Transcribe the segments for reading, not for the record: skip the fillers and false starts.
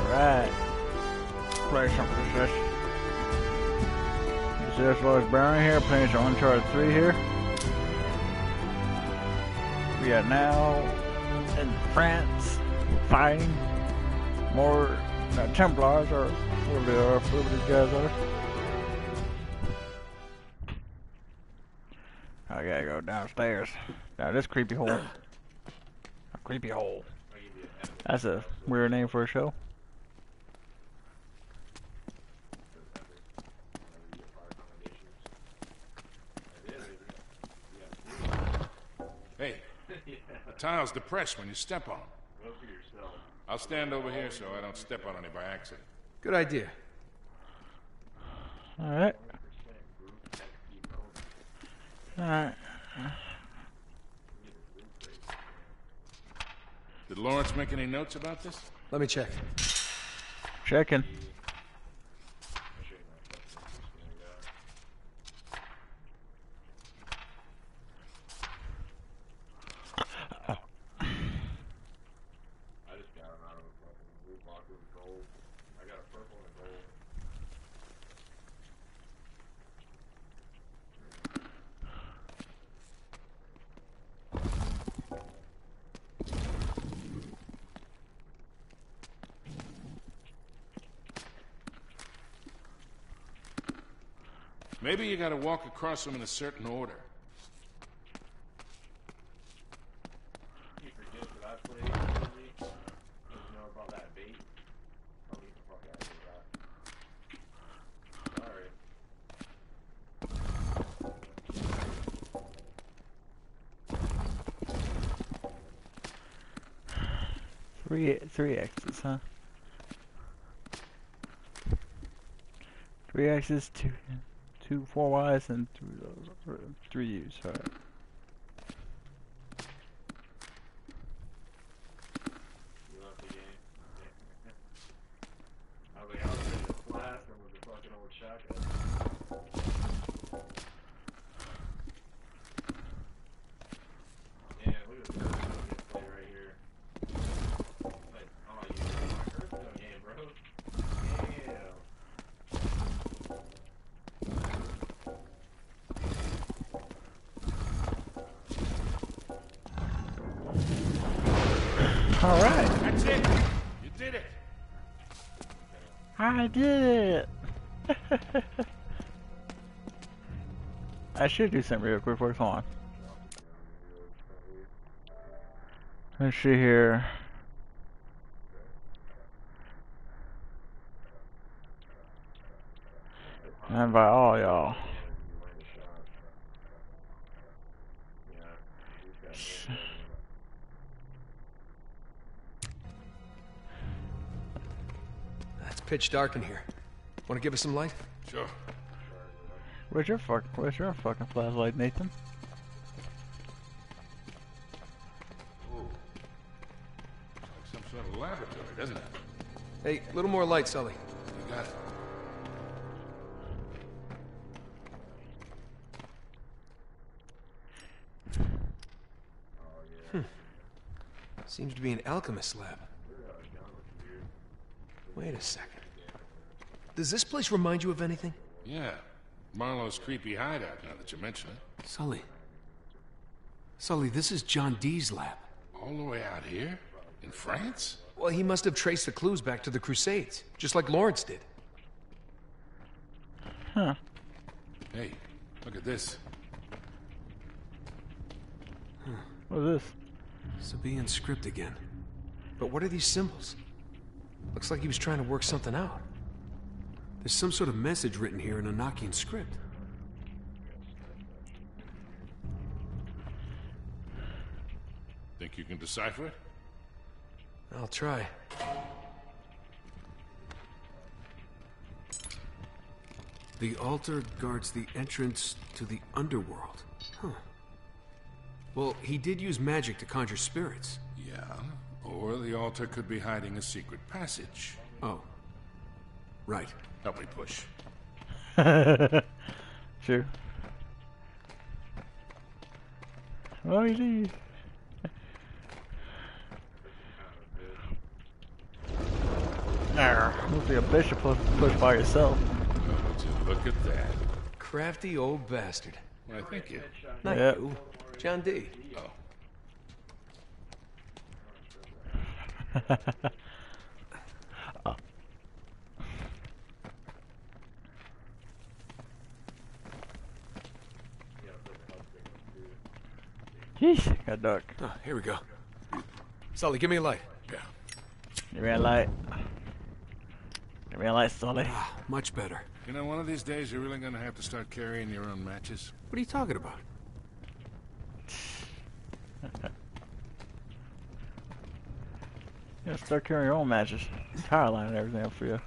Alright. Play some this. This is Lois Brown here, playing some Uncharted 3 here. We are now in France, fighting more Templars, or whatever these guys are. I gotta go downstairs. Down this creepy hole. A creepy hole. That's a weird name for a show. Hey, the tile's depressed when you step on them. I'll stand over here so I don't step on any by accident. Good idea. Alright. Alright. Did Lawrence make any notes about this? Let me check. Checking. Maybe you gotta walk across them in a certain order. Three X's, huh? 3 X's, two 4 Ys, and three U's. All right. All right. That's it. You did it. I did it. I should do something real quick. Hold on. Let's see here. I invite all y'all. It's pitch dark in here. Want to give us some light? Sure. Where's your fucking flashlight, Nathan? Ooh. Looks like some sort of laboratory, doesn't it? Hey, a little more light, Sully. You got it. Seems to be an alchemist lab. Wait a second. Does this place remind you of anything? Yeah. Marlowe's creepy hideout, now that you mention it. Sully. Sully, this is John Dee's lab. All the way out here? In France? Well, he must have traced the clues back to the Crusades, just like Lawrence did. Huh. Hey, look at this. What is this? Sabian script again. But what are these symbols? Looks like he was trying to work something out. There's some sort of message written here in a Enochian script. Think you can decipher it? I'll try. The altar guards the entrance to the underworld. Huh. Well, he did use magic to conjure spirits. Yeah. Or the altar could be hiding a secret passage. Oh. Right. Help me push. Sure. Oh, you do. Must be a bitch to push by yourself. Oh, would you look at that? Crafty old bastard. Why, thank you. Not Yep. you. John D. Oh. Yeesh, got dark. Oh, here we go. Sully, give me a light. Yeah. Give me a light. Give me a light, Sully. Ah, much better. You know, one of these days you're really gonna have to start carrying your own matches. What are you talking about? Yeah, start carrying your own matches. Power line and everything up for you.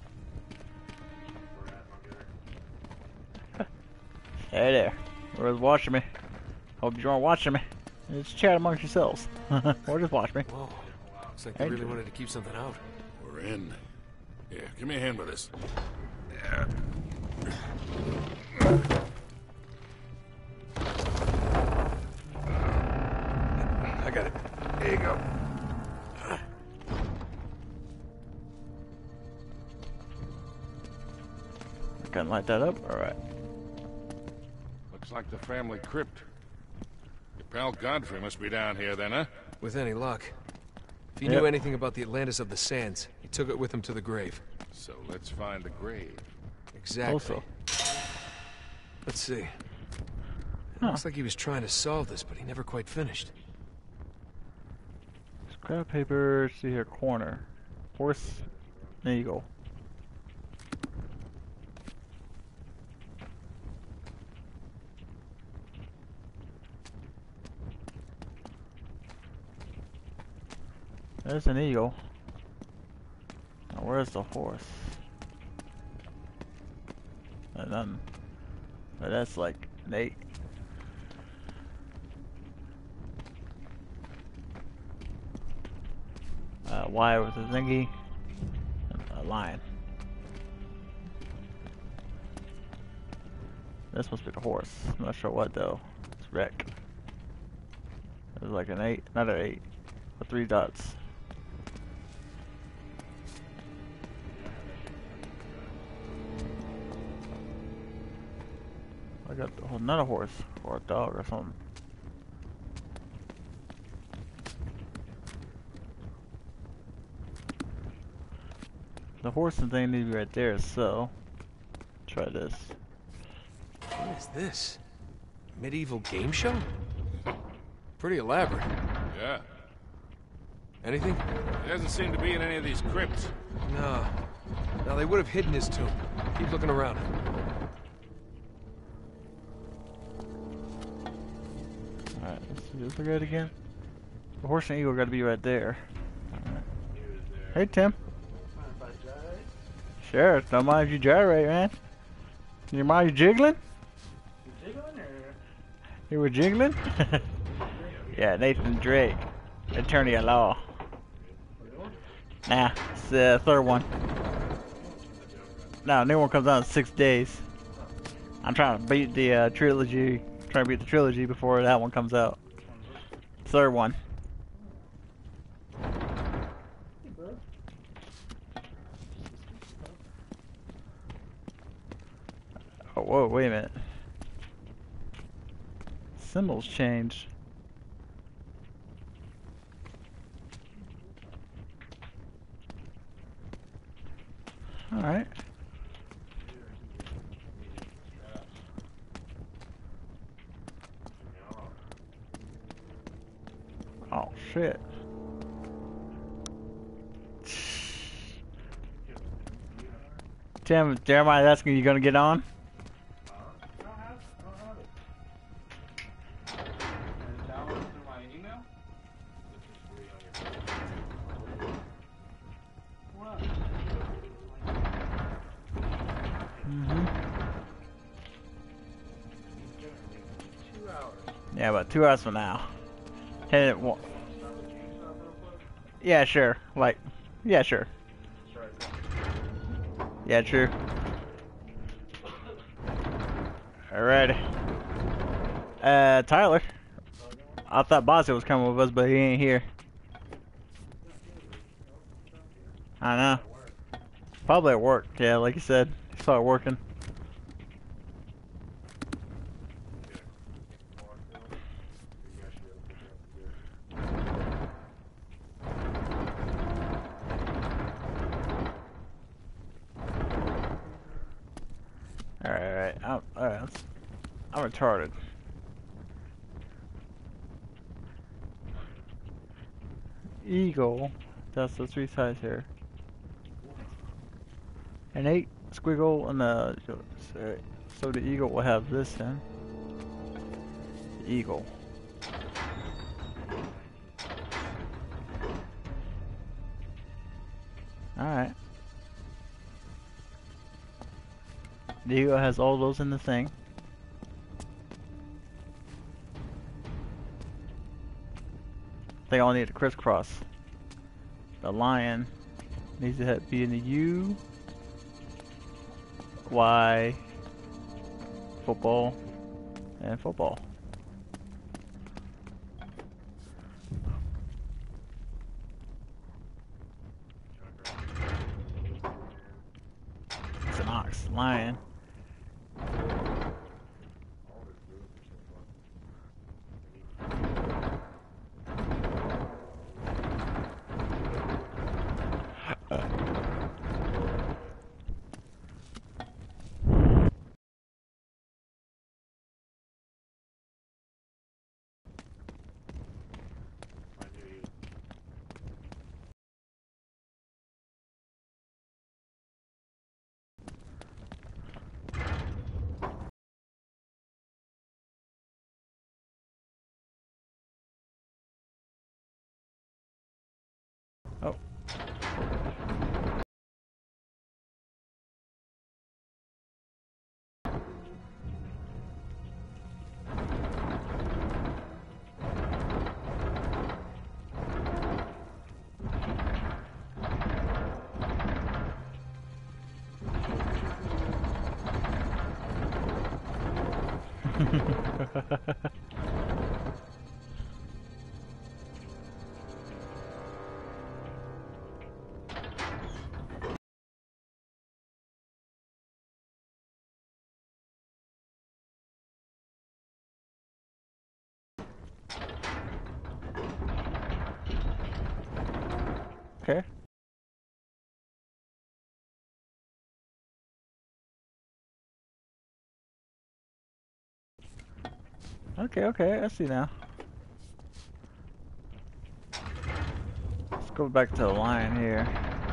Hey there. Whoever's watching me. Hope you aren't watching me. Just chat amongst yourselves. Or just watch me. Whoa. Looks like they really wanted to keep something out. We're in. Yeah, give me a hand with this. Yeah. I got it. There you go. Can light that up? Alright. Looks like the family crypt. Your pal Godfrey must be down here then, huh? With any luck. If he Yep. knew anything about the Atlantis of the Sands, he took it with him to the grave. So let's find the grave. Exactly. Also. Let's see. It Huh. looks like he was trying to solve this, but he never quite finished. Scrap paper, see here, corner. Horse and eagle. There's an eagle. Now where's the horse? And then, but that's like an 8. Y with a zingy, and a lion. This must be the horse. I'm not sure what though. It's wrecked. It was like an 8, not an 8, but 3 dots. I got another horse or a dog or something. The horse and thing need to be right there, so try this. What is this? Medieval game show? Pretty elaborate. Yeah. Anything? He doesn't seem to be in any of these crypts. No. Now they would have hidden his tomb. Keep looking around. Alright, let's see, let's look at it again. The horse and eagle gotta be right there. Alright. Hey Tim. Sure, don't mind if you gyrate, man. You mind you jiggling? You were jiggling? Yeah, Nathan Drake, attorney at law. Nah, it's the third one. No, new one comes out in 6 days. I'm trying to beat the trilogy. Trying to beat the trilogy before that one comes out. Third one. Oh, whoa, wait a minute. Symbols change. Alright. Oh, shit. Tim, Jeremiah's asking you gonna get on? Yeah, about 2 hours from now. Yeah, sure. Like, yeah, sure. Yeah, true. Alright. Tyler. I thought Bosco was coming with us, but he ain't here. I know. Probably at work. Yeah, like you said, he started working. Alright, alright. I'm retarded. Eagle. That's the 3 sides here. An 8 squiggle and the so the eagle will have this then. The eagle. Alright. The eagle has all those in the thing. They all need to crisscross. The lion needs to be in the U, Y, football, and football. It's an ox, lion. Oh. Okay. Okay, I see now. Let's go back to the lion here.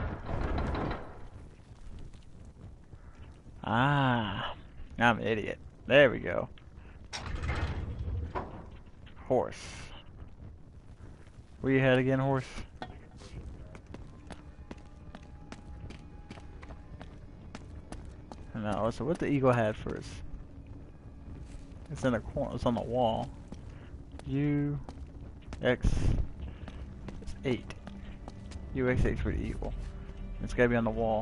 Ah, I'm an idiot. There we go. Horse. Where you head again, horse? No, so what the eagle had first? It's in a corner. It's on the wall. U, X, it's 8. UX8 for the eagle. It's gotta be on the wall.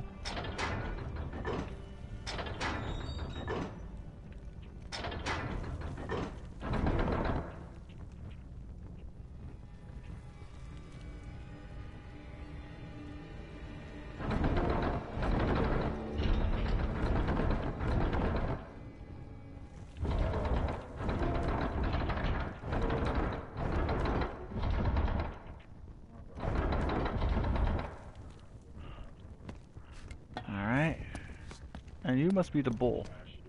And you must be the bull.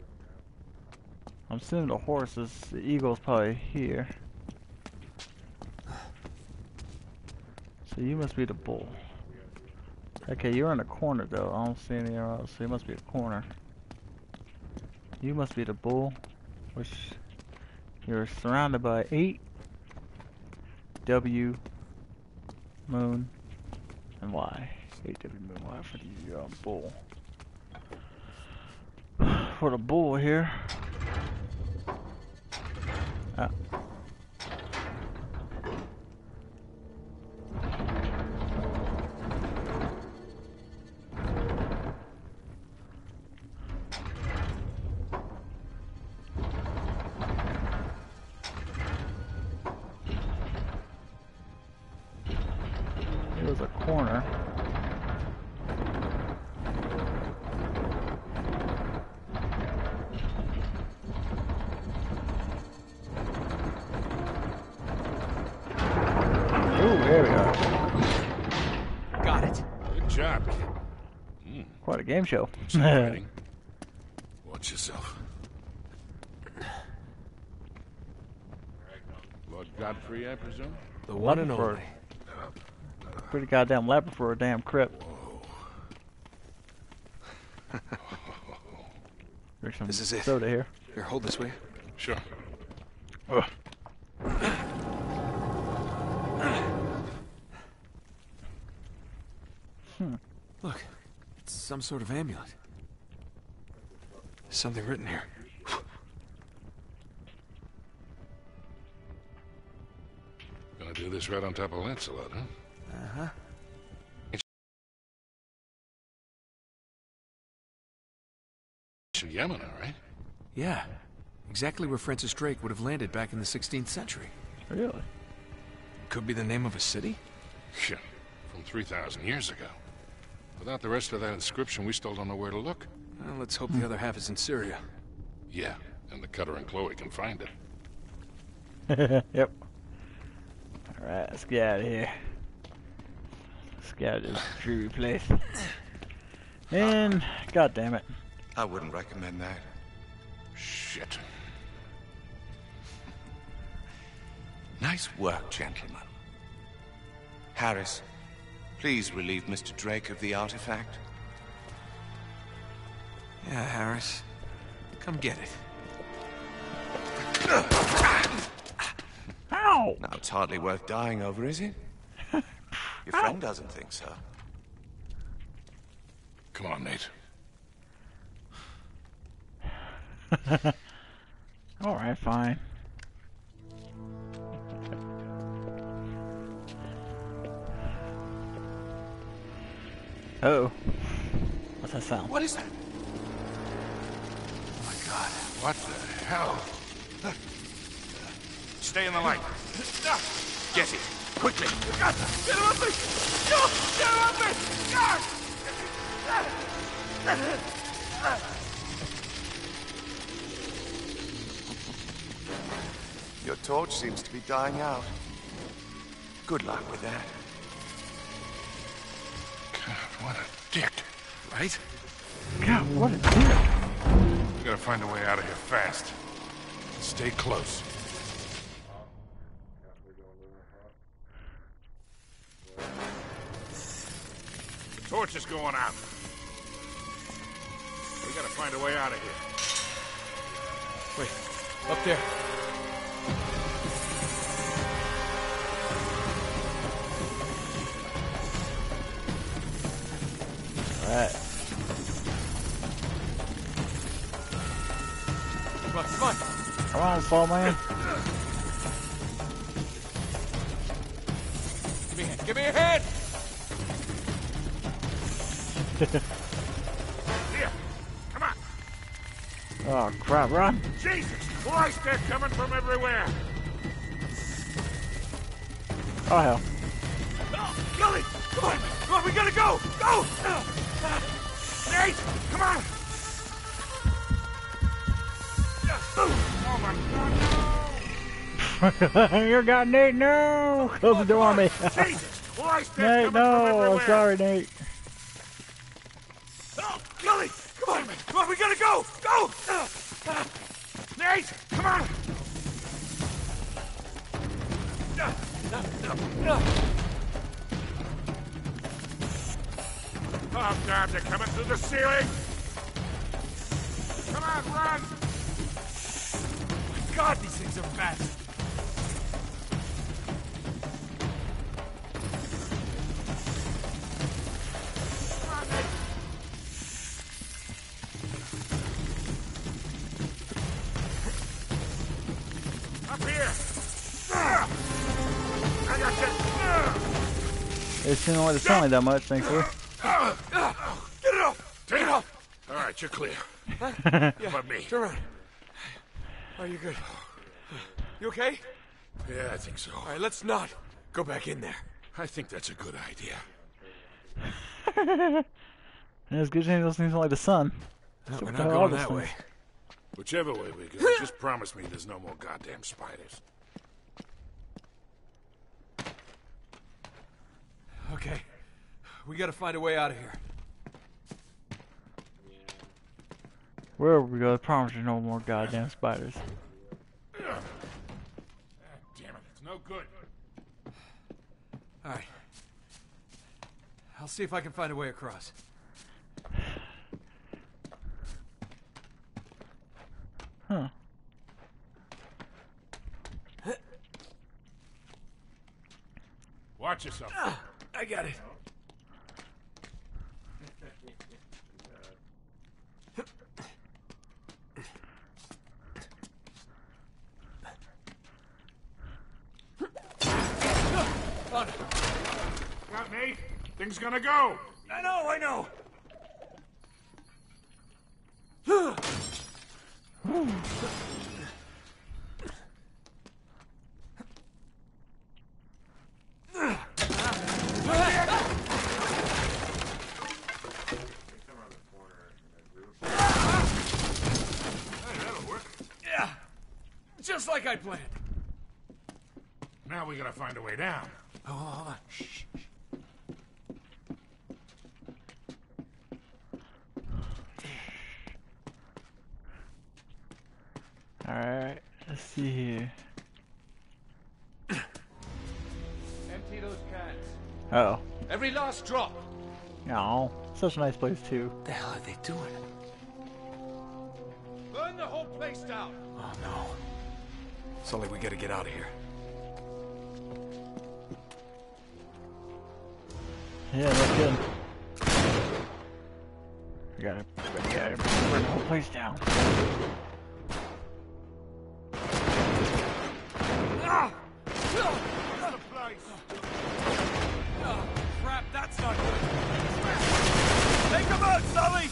I'm assuming the horse is, the eagle's probably here. So you must be the bull. Okay, you're in the corner though. I don't see anything else, so you must be a corner. You must be the bull, which you're surrounded by 8 W, moon, and Y. 8 W, moon, Y for the bull. For the bull here. Ah. It was a corner. Good job. Quite a game show. Exciting. Watch yourself. Lord Godfrey, I presume? The one and Laboratory. only. Pretty goddamn elaborate for a damn crypt. There's some This is it. soda here. Here, hold this, will you? Sure. Ugh. Look, it's some sort of amulet. There's something written here. Gonna do this right on top of Lancelot, huh? Uh-huh. Ancient Yemen, all right? Yeah, exactly where Francis Drake would have landed back in the 16th century. Really? Could be the name of a city? Yeah, from 3,000 years ago. Without the rest of that inscription, we still don't know where to look. Well, let's hope the other half is in Syria. Yeah, and the Cutter and Chloe can find it. Yep. Alright, let's get out of here. Let's get out of this dreary place. And, god damn it. I wouldn't recommend that. Shit. Nice work, gentlemen. Harris, please relieve Mr. Drake of the artifact. Yeah, Harris. Come get it. Ow! Now, it's hardly worth dying over, is it? Your friend doesn't think so. Come on, Nate. Alright, fine. Uh-oh. What's that sound? What is that? Oh my God. What the hell? Stay in the light. Get it. Quickly. Get him off me! No! Get him off me! Your torch seems to be dying out. Good luck with that. God, what a dick. Right? God, what a dick. We gotta find a way out of here fast. Stay close. The torch is going out. We gotta find a way out of here. Wait, up there. Alright. Come on, come on. Come on, Soul Man. Give me a hand! Here, come on. Oh, crap, run. Jesus Christ, they're coming from everywhere. Oh, hell. Gully, come on, we gotta go. Go. Nate, come on. Oh my God, no. You got Nate, no! Close the door on me. Jesus Christ, they're Nate, coming from no! everywhere. I'm sorry, Nate. Oh, Gully, come on, we gotta go. Go. Nate, come on. Oh, God, they're coming through the ceiling! Come on, run! God, these things are fast. Come on, Nate! Up here! I got you! It didn't want to sound like that much, thankfully. Get it off! Take it off! All right, you're clear. How about me? Turn around. Are you good? You okay? Yeah, I think so. All right, let's not go back in there. I think that's a good idea. And it's good to those things like the sun. No, So we're what not the hell are going those that way. things? Whichever way we go, just promise me there's no more goddamn spiders. Okay. We gotta find a way out of here. Wherever we go, I promise you no more goddamn spiders. Damn it, it's no good. Alright. I'll see if I can find a way across. Huh. Watch yourself. I got it. Got me? Thing's gonna go. I know. Yeah, just like I planned. Now we gotta find a way down. Oh, hold on. Shh. Alright, let's see here. Empty those cans. Uh oh. Every last drop. No. Such a nice place too. What the hell are they doing? Burn the whole place down. Oh no. Sully, we gotta get out of here. Yeah, that's good. We gotta burn the whole place down. Crap, that's not good. Take him out, Sully!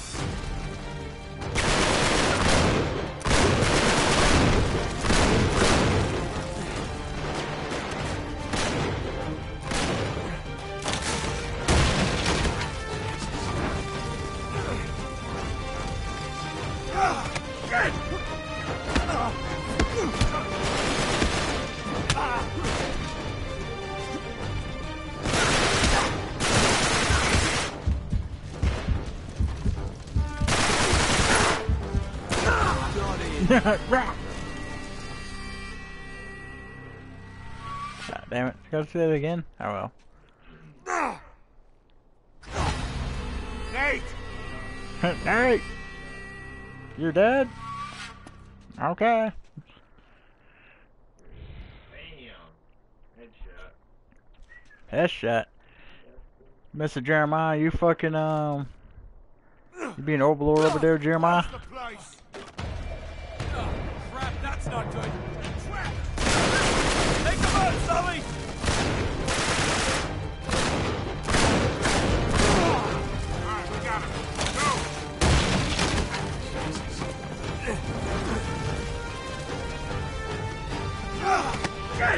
God damn it. Gotta say that again? Oh well. Nate! Nate! You're dead? Okay. Headshot. Mr. Jeremiah, you fucking, you being overlord over there, Jeremiah? The place. Crap, that's not good. Take him out, Sully! Alright, we got him. Go! Good!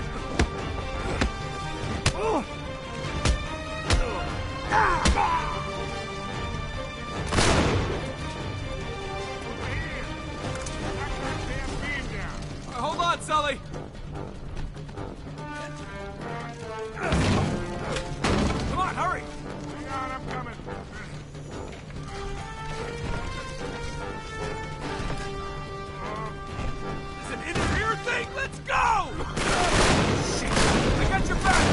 Hold on, Sully! Come on, hurry! Hang on, I'm coming. It's an in-ear thing! Let's go! Shit! I got your back!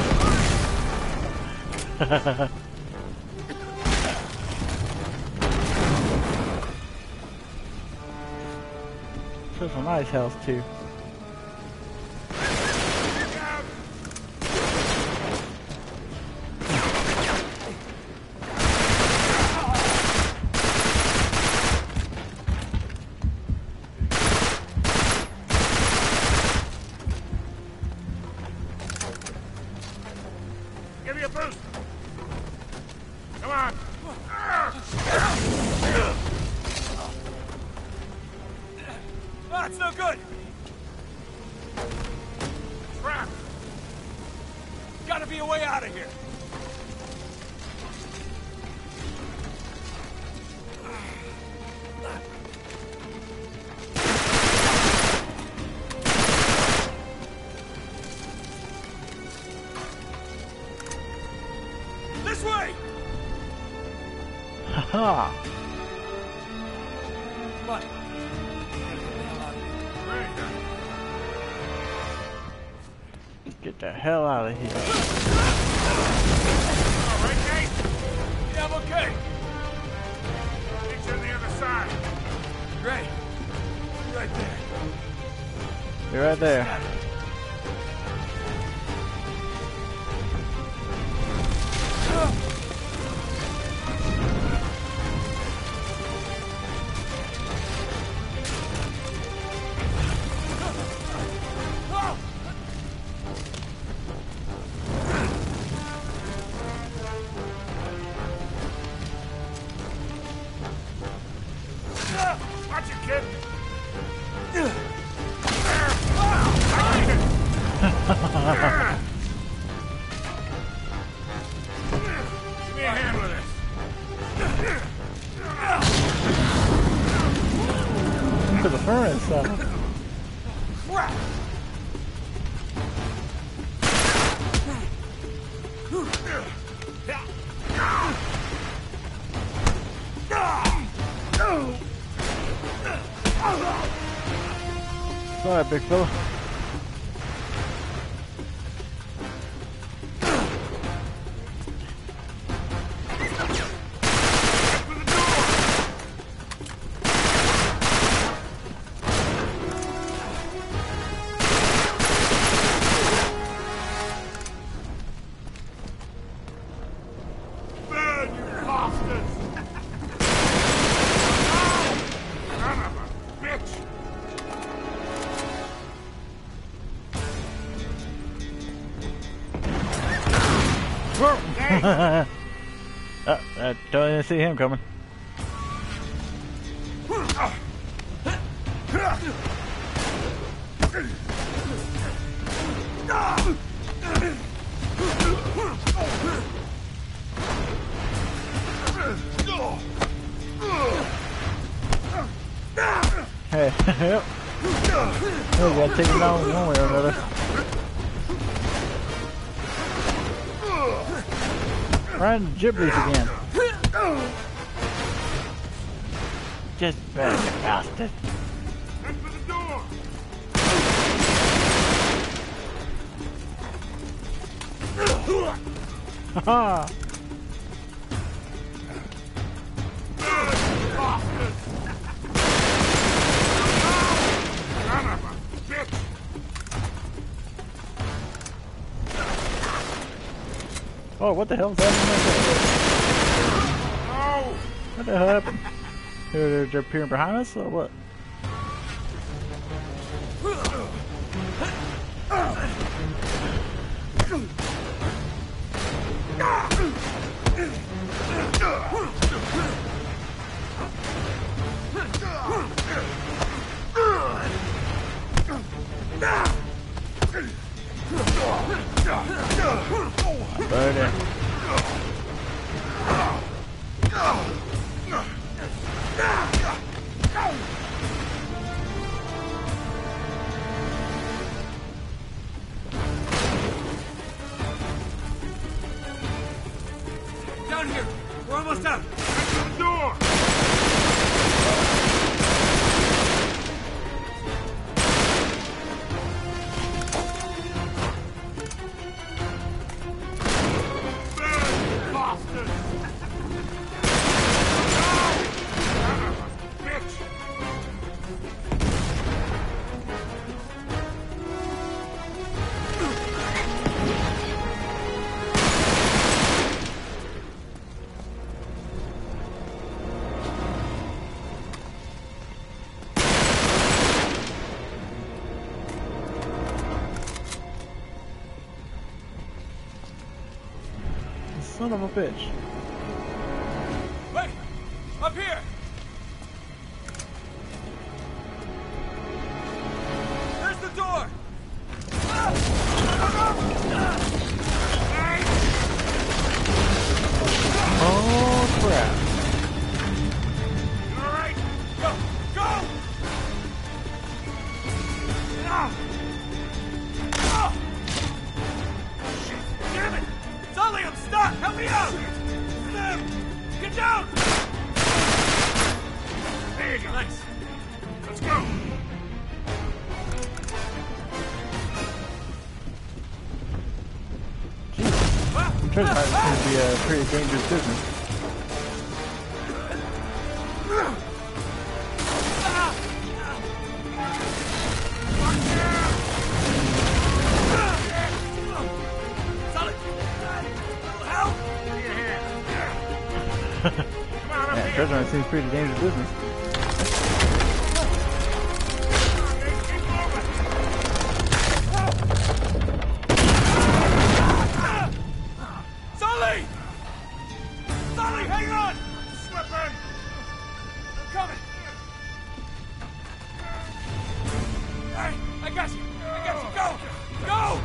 Hurry! This is a nice house too. Give me a boost. Come on. That's no good! Crap. Gotta be a way out of here! This way! Haha! Come on. Get the hell out of here. All right, Nate? Yeah, I'm okay. Meet you on the other side. Great. Right there. You're right there. Watch it, kid. Give me a hand with this. To the furnace stuff. Crap! Sorry, big fella. Burn, you bastards! Son of a bitch! Don't even see him coming. Hey, yep. Oh, we gotta take him down one way or another. Right in the giblies again. Just better, you bastard. Head for the door! Haha! Son of a bitch! Oh, what the hell's happening? No! What the hell happened? They're appearing behind us or what? Burn it. Down here. We're almost out. Head for the door! Burn, you bastards! Son of a bitch! Son of a bitch. Wait! Up here! There's the door! Oh crap. You all right? Go! Go! Damn it! Sully, I'm stuck! Help me out! Nice. Let's go! Treasure hunt seems to be a pretty dangerous business. Yeah, treasure hunt seems pretty dangerous business. Sully! Sully, hang on! Slipping! I'm coming! Hey, I got you! I got you! Go! Go!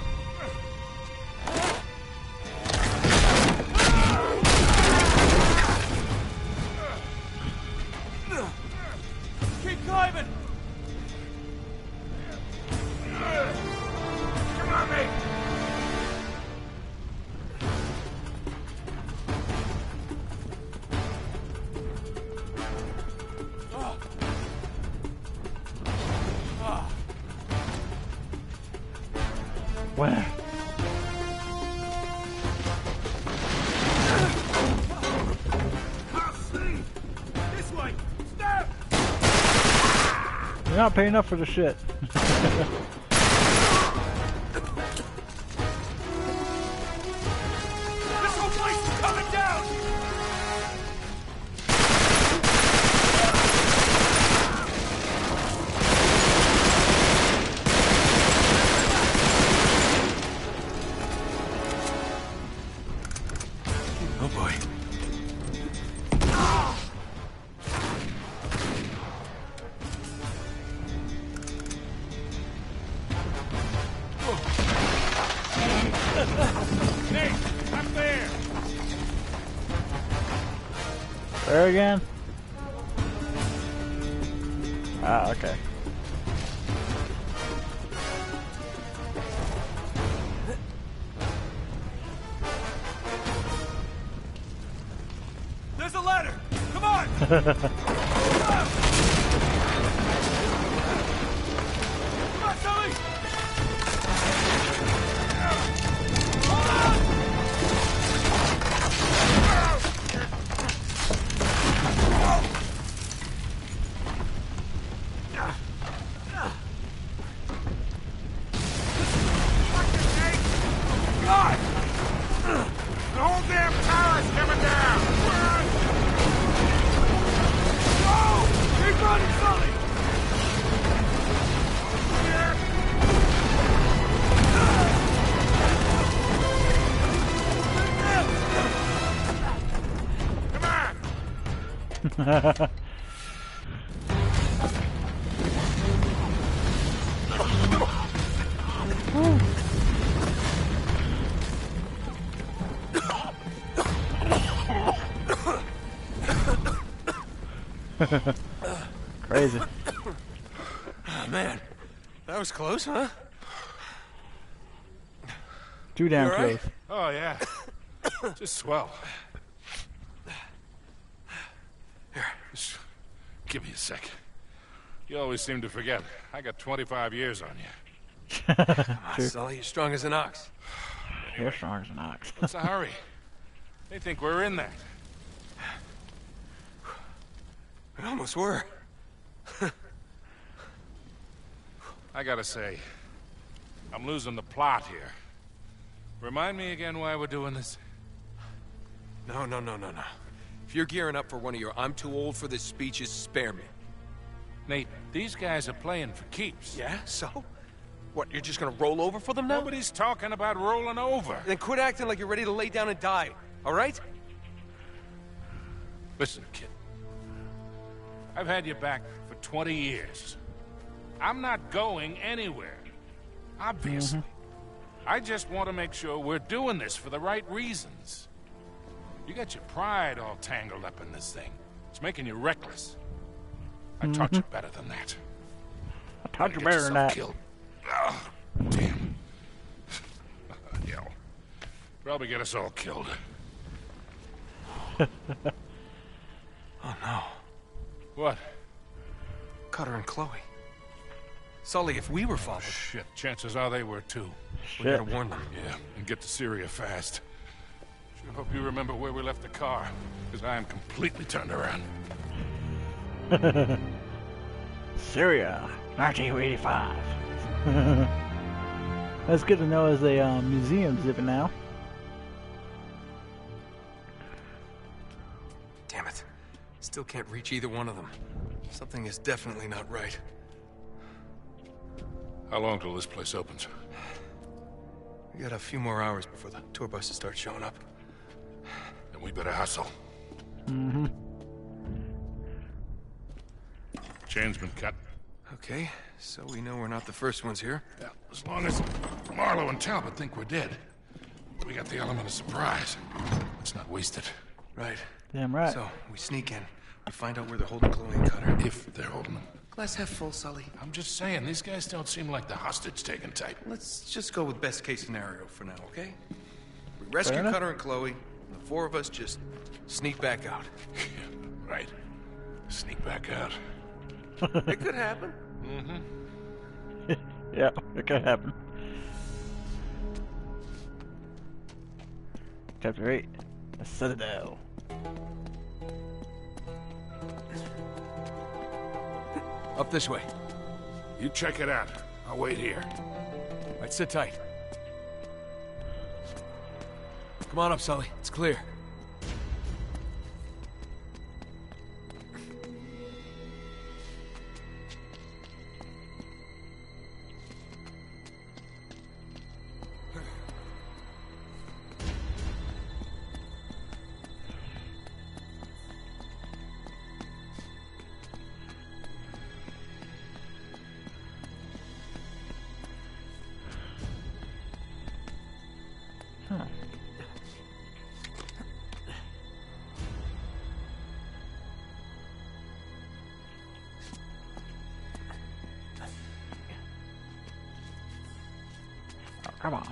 Keep climbing! Come on, mate! Where? This way! Stop! You're not paying enough for the shit. This whole place is coming down! Oh boy. Nate, up there! Where again? Ah, okay. There's a ladder! Come on! Come on, Sully! Hold on! God! The whole damn tower's coming down! Go! Keep running, Sully! Come on! Crazy. Oh, man. That was close, huh? Too damn You all right? close. Oh, yeah. Just swell. Here, just give me a sec. You always seem to forget. I got 25 years on you. True. Sully, you're strong as an ox. You're strong as an ox. What's the hurry? They think we're in that. We almost were. I gotta say, I'm losing the plot here. Remind me again why we're doing this? No. If you're gearing up for one of your I'm too old for this speeches, spare me. Nate, these guys are playing for keeps. Yeah? So? What, you're just gonna roll over for them now? Nobody's talking about rolling over. Then quit acting like you're ready to lay down and die, all right? Listen, kid. I've had your back for 20 years. I'm not going anywhere. Obviously. I just want to make sure we're doing this for the right reasons. You got your pride all tangled up in this thing. It's making you reckless. I taught you better than that. I taught you Get better than yourself that. Killed. Oh, damn. Hell. Probably get us all killed. Oh, no. What? Cutter and Chloe. Sully, if we were followed... Shit, chances are they were too. We gotta warn them. Yeah, and get to Syria fast. Sure hope you remember where we left the car, because I am completely turned around. Syria, 1985. That's good to know as a museum exhibit now. Damn it. Still can't reach either one of them. Something is definitely not right. How long till this place opens? We got a few more hours before the tour buses start showing up. Then we better hustle. Mm-hmm. Chain's been cut. Okay, so we know we're not the first ones here. Yeah, as long as Marlowe and Talbot think we're dead, we got the element of surprise. Let's not waste it. Right. Damn right. So, we sneak in. We find out where they're holding Chloe and Cutter. If they're holding them. Glass half full, Sully. I'm just saying, these guys don't seem like the hostage-taking type. Let's just go with best case scenario for now, okay? We rescue Fair enough. Cutter and Chloe, and the four of us just sneak back out. Right. Sneak back out. It could happen. Mm-hmm. Yeah, it could happen. Chapter 8, The Citadel. Up this way. You check it out. I'll wait here. All right, sit tight. Come on up, Sully. It's clear. Huh. Oh, come on.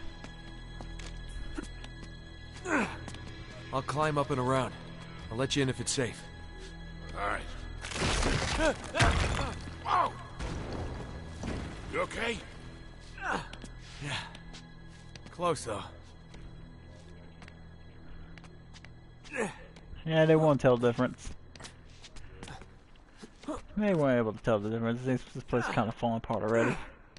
I'll climb up and around. I'll let you in if it's safe. All right. Whoa! You okay? Yeah. Close, though. Yeah, they won't tell the difference. They weren't able to tell the difference. This place is kind of falling apart already.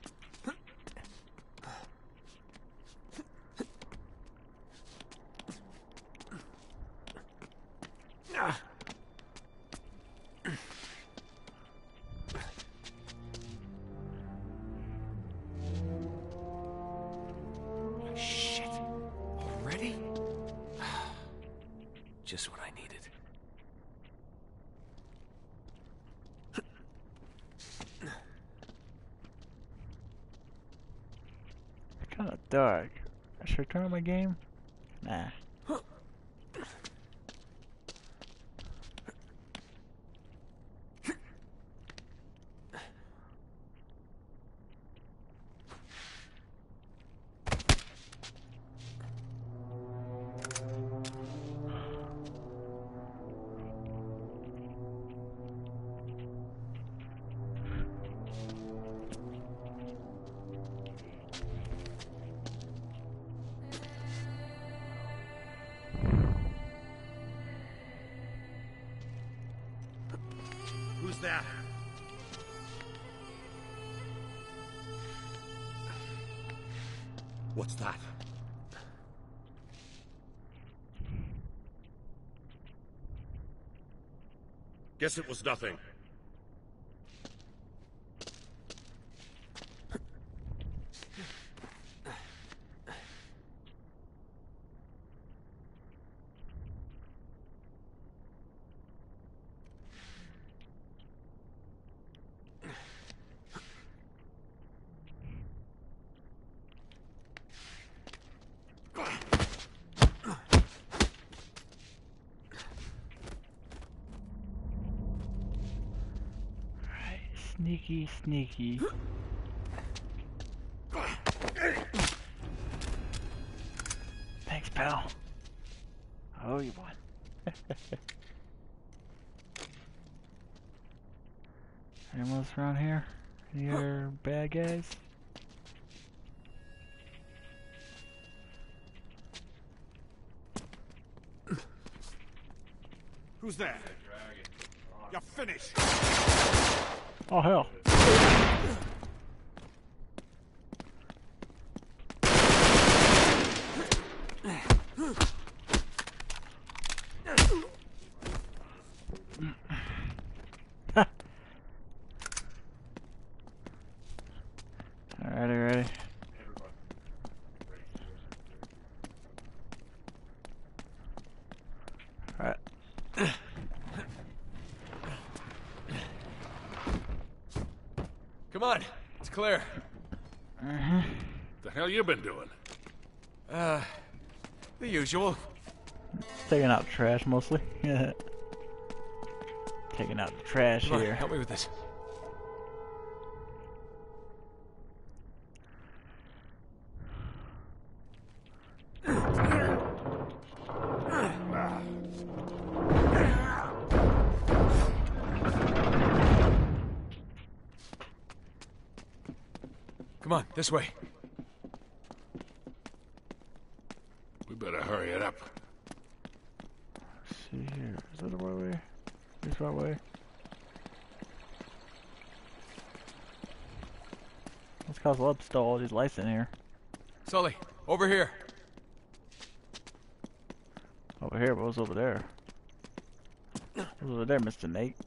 Shit. Already? Just what I needed. Kind of dark. Should I turn on my game? Nah. Who's that? What's that? Guess it was nothing. Sneaky, sneaky. Thanks, pal. I owe you one. Anyone else around here? Any other bad guys? Who's there? You're finished. Oh hell. Alrighty, ready. Alright. Come on, it's clear. The hell you been doing? The usual. Taking out the trash mostly. Taking out the trash Come on, here. help me with this. Come on, this way. We better hurry it up. Let's see here. Is that the right way? This right way? Let's cause a install all these lights in here. Sully, over here. Over here, but what's over there? What's over there, Mr. Nate?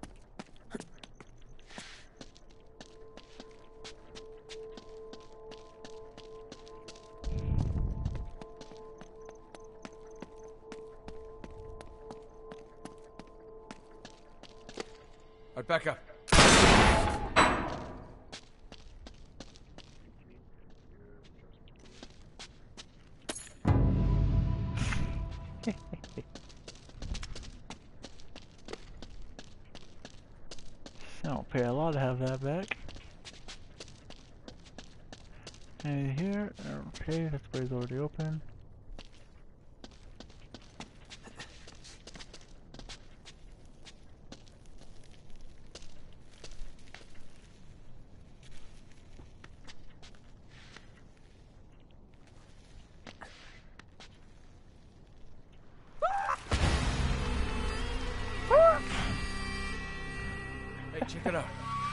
All right, back up. I don't pay a lot to have that back. And here, okay, this way's already open. Hey, check it out.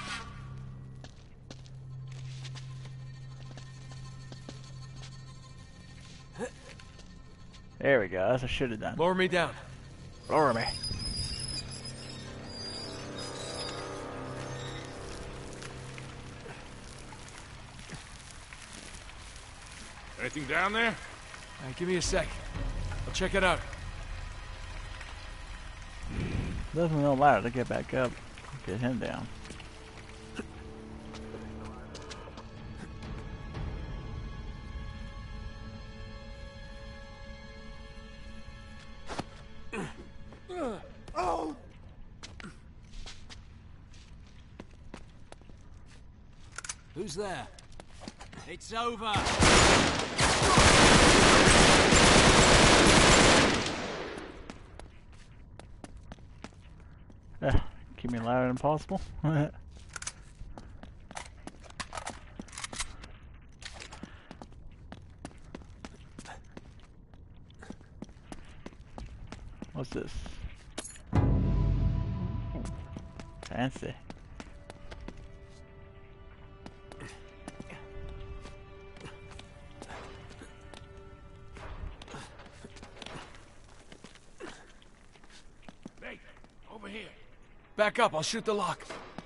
There we go, that's what I should have done. Lower me down. Lower me. Anything down there? All right, give me a sec. I'll check it out. Doesn't really matter to get back up. Get him down. Who's there? It's over. Keep me louder than possible. What's this? Fancy. Nate, over here. Back up, I'll shoot the lock.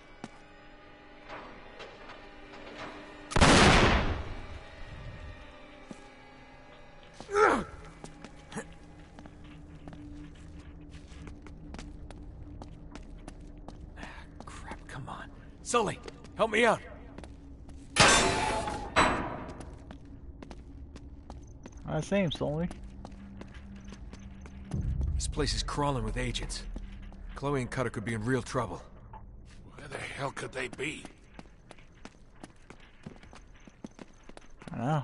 Crap, come on. Sully, help me out. I seem Sully. This place is crawling with agents. Chloe and Cutter could be in real trouble. Where the hell could they be? I know.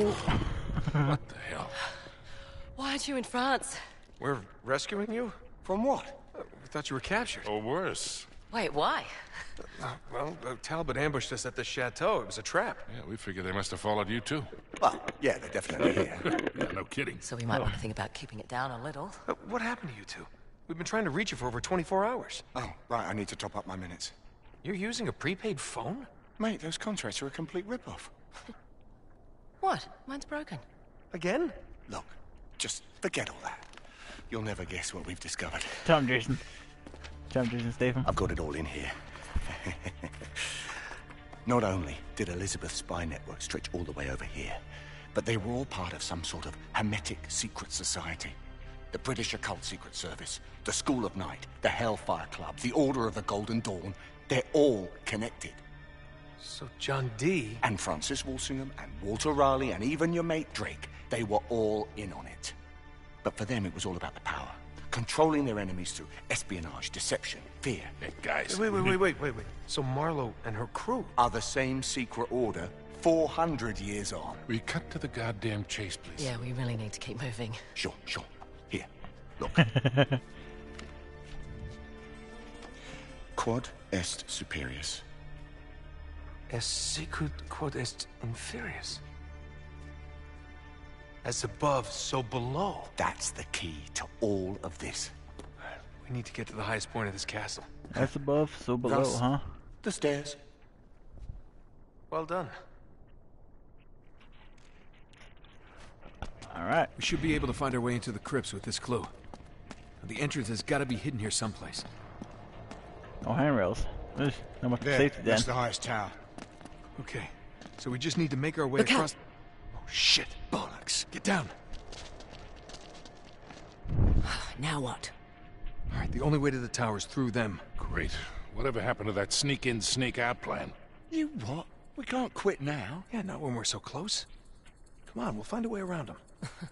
What the hell? Why aren't you in France? We're rescuing you? From what? We thought you were captured. Or worse. Wait, why? Well, Talbot ambushed us at the chateau. It was a trap. Yeah, we figured they must have followed you too. Well, yeah, they're definitely here. Yeah, no kidding. So we might want to think about keeping it down a little. What happened to you two? We've been trying to reach you for over 24 hours. Oh, right, I need to top up my minutes. You're using a prepaid phone? Mate, those contracts are a complete rip-off. What? Mine's broken. Again? Look, just forget all that. You'll never guess what we've discovered. Tell him, Jason. Tell him, Jason Statham. I've got it all in here. Not only did Elizabeth's spy network stretch all the way over here, but they were all part of some sort of hermetic secret society. The British Occult Secret Service, the School of Night, the Hellfire Club, the Order of the Golden Dawn, they're all connected. So John Dee... And Francis Walsingham and Walter Raleigh and even your mate Drake, they were all in on it. But for them, it was all about the power. Controlling their enemies through espionage, deception, fear. Hey, guys. Wait. So Marlowe and her crew... Are the same secret order 400 years on. We cut to the goddamn chase, please. Yeah, we really need to keep moving. Sure. Here, look. Quod est superius. Es sicut quod est inferius. As above, so below. That's the key to all of this. We need to get to the highest point of this castle. That's above, so below, Thus, huh? the stairs. Well done. Alright. We should be able to find our way into the crypts with this clue. The entrance has got to be hidden here someplace. No handrails. There's not much There, safety then. that's the highest tower. Okay, so we just need to make our way Look out. across... Oh, shit. Bollocks. Get down. Now what? All right, the only way to the tower is through them. Great. Whatever happened to that sneak-in, sneak-out plan? You what? We can't quit now. Yeah, not when we're so close. Come on, we'll find a way around them.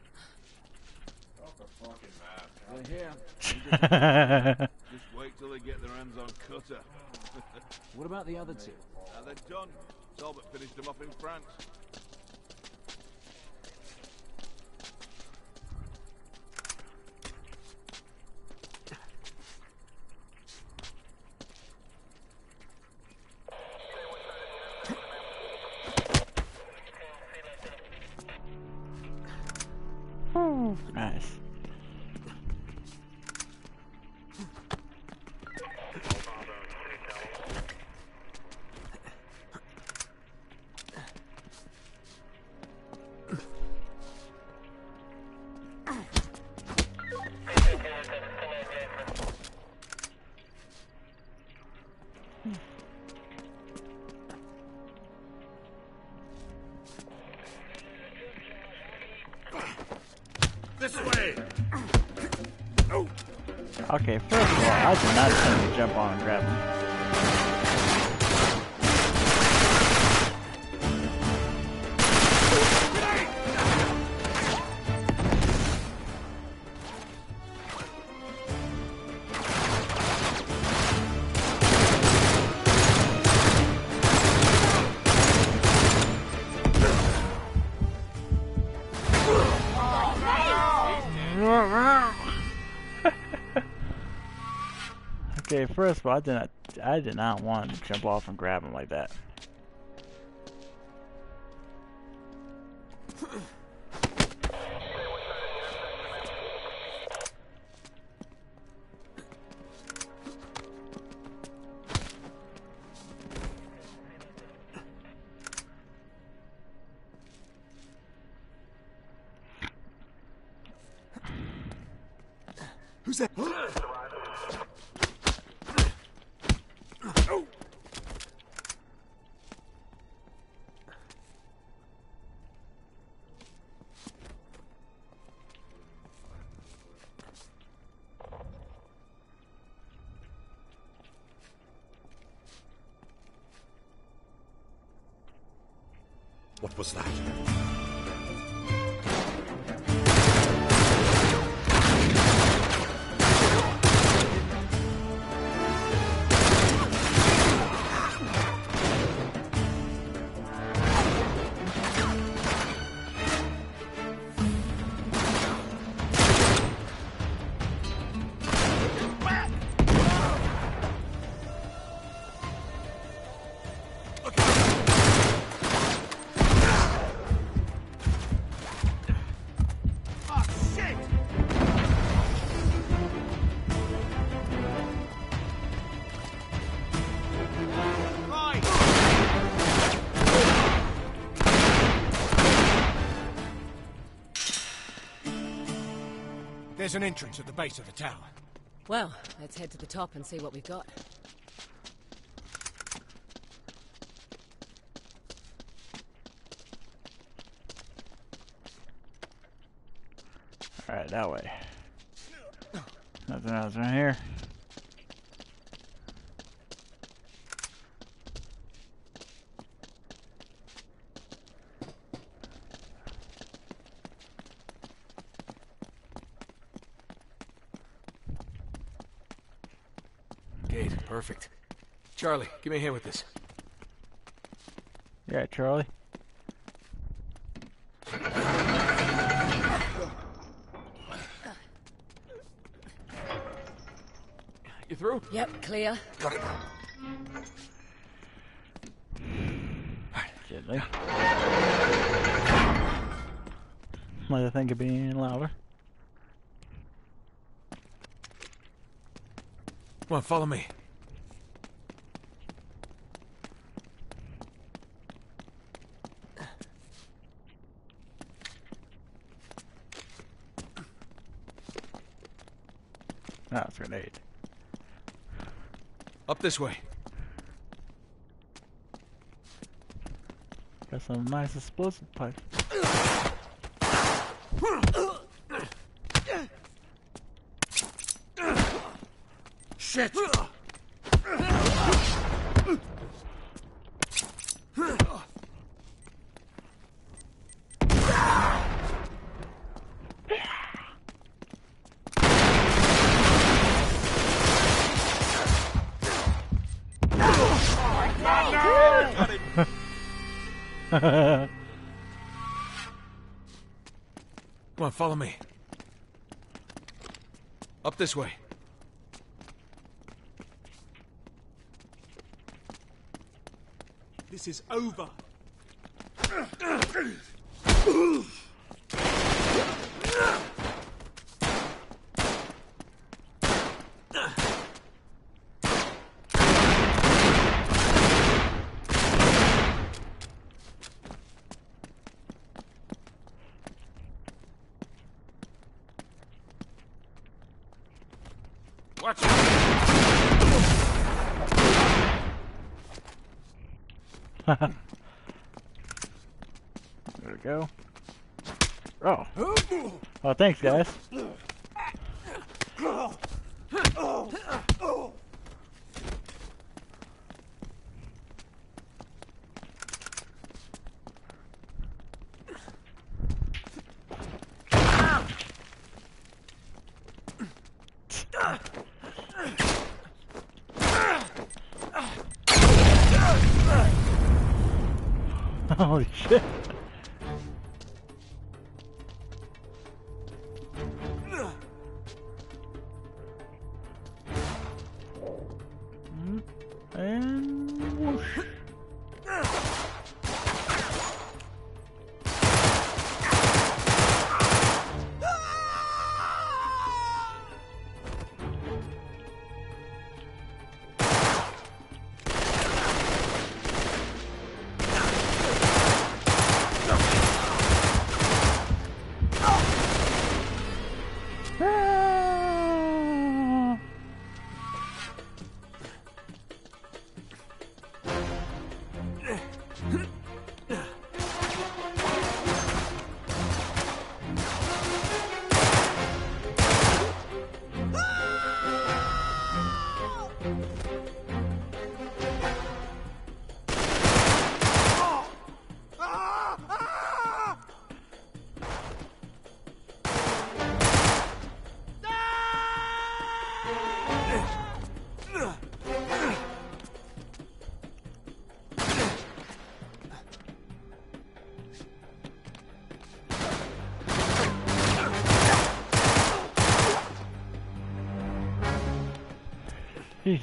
Just wait till they get their hands on Cutter. What about the other two? Now they're done. Talbot finished them up in France. Nice. This way! Okay, first of all, I did not attempt to jump on and grab him. Okay, first of all, I did not want to jump off and grab him like that. Who's that? What was that? There's an entrance at the base of the tower. Well, let's head to the top and see what we've got. Alright, that way. Nothing else right here. Gate, perfect. Charlie, give me a hand with this. Yeah, Charlie. You through? Yep, clear. Got it. Gently. Like I think of being louder. Come on, follow me. Ah, it's a grenade. Up this way. Got some nice explosive pipe. Shit! Come on, follow me. Up this way. This is over. Watch out! There we go. Oh. Oh, thanks, guys. Holy shit. And whoosh. Jeez.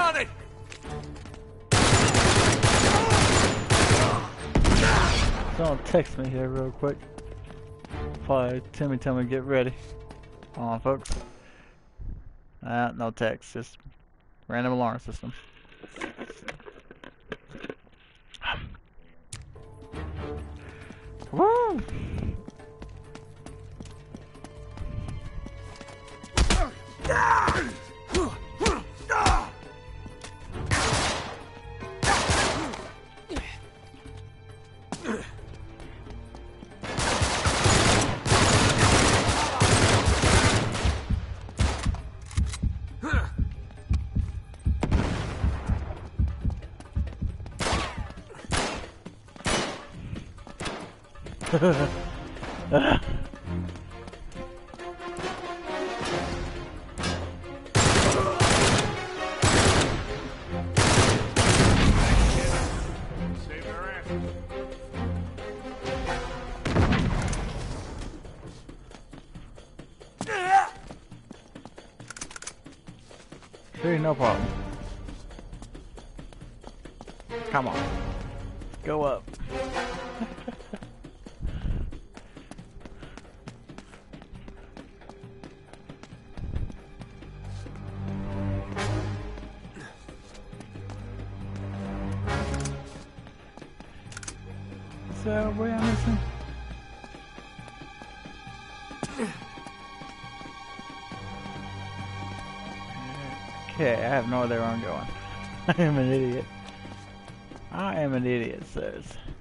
on it! Someone text me here real quick. Probably Timmy tell me to get ready. Hold on, folks. No text, just random alarm system. Woo! Save your ass. Sure, no problem. Come on. Go up. So, where am I missing? Okay, I have no idea where I'm going. I am an idiot. I am an idiot, sirs.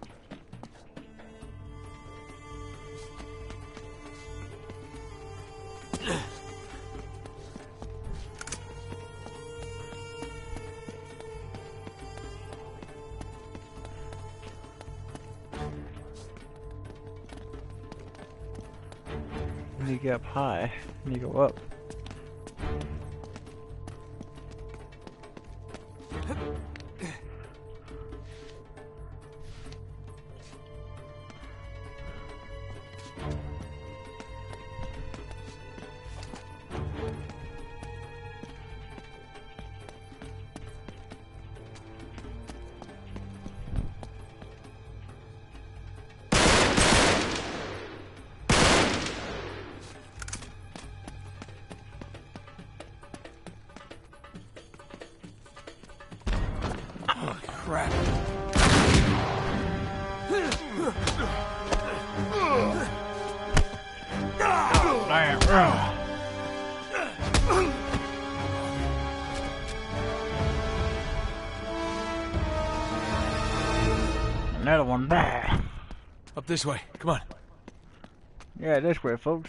You need to get up high. You need to go up. Crap. Damn. Another one there. Up this way. Come on. Yeah, this way, folks.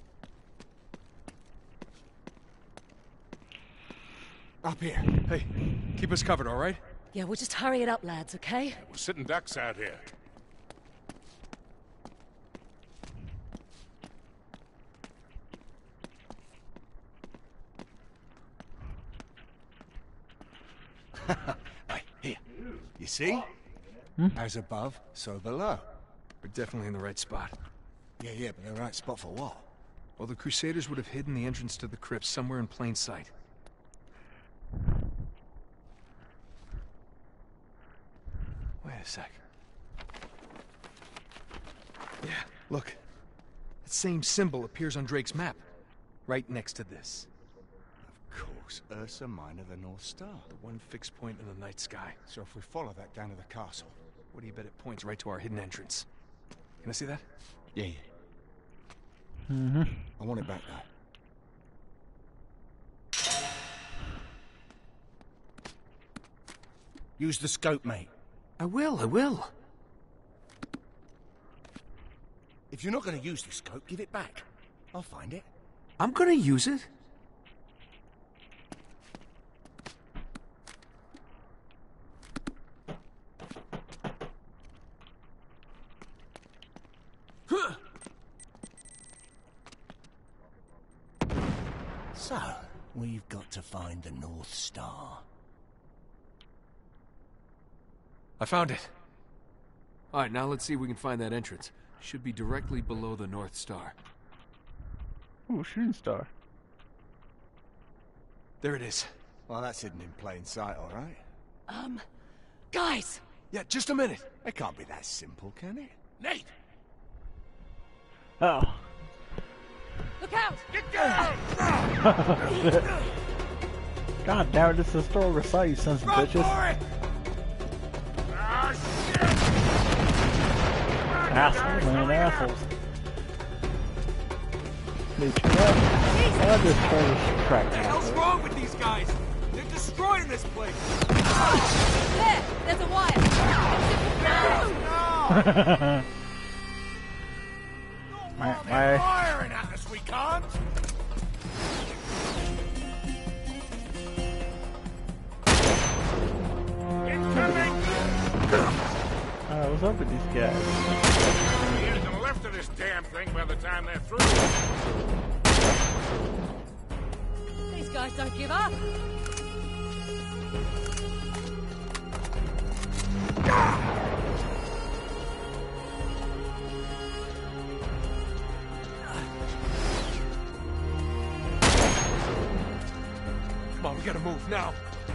Up here. Hey, keep us covered, all right? Yeah, we'll just hurry it up, lads, okay? We're sitting ducks out here. Right, here. You see? As above, so below. We're definitely in the right spot. Yeah, but the right spot for what? Well, the Crusaders would have hidden the entrance to the crypt somewhere in plain sight. Wait a sec. Yeah, look. The same symbol appears on Drake's map. Right next to this. Of course, Ursa Minor, the North Star. The one fixed point in the night sky. So if we follow that down to the castle... What do you bet it points right to our hidden entrance? Can I see that? Yeah. Mm-hmm. I want it back, though. Use the scope, mate. I will. If you're not going to use the scope, give it back. I'll find it. I'm gonna use it. So, we've got to find the North Star. I found it. All right, now let's see if we can find that entrance. Should be directly below the North Star. Ooh, shooting star. There it is. Well, that's hidden in plain sight, all right? Guys! Yeah, just a minute. It can't be that simple, can it? Nate! Oh. Look out! Get down! God damn it, this is a historical site, you sons of bitches. Ah, shit! Assholes, man, assholes. Need you up. I just try to track What the hell's wrong with these guys? They're destroying this place. There! There's a wire! my Firing at us, we can't! Incoming! what's up with these guys? He isn't left of this damn thing by the time they're through. These guys don't give up. Come on, we gotta move now.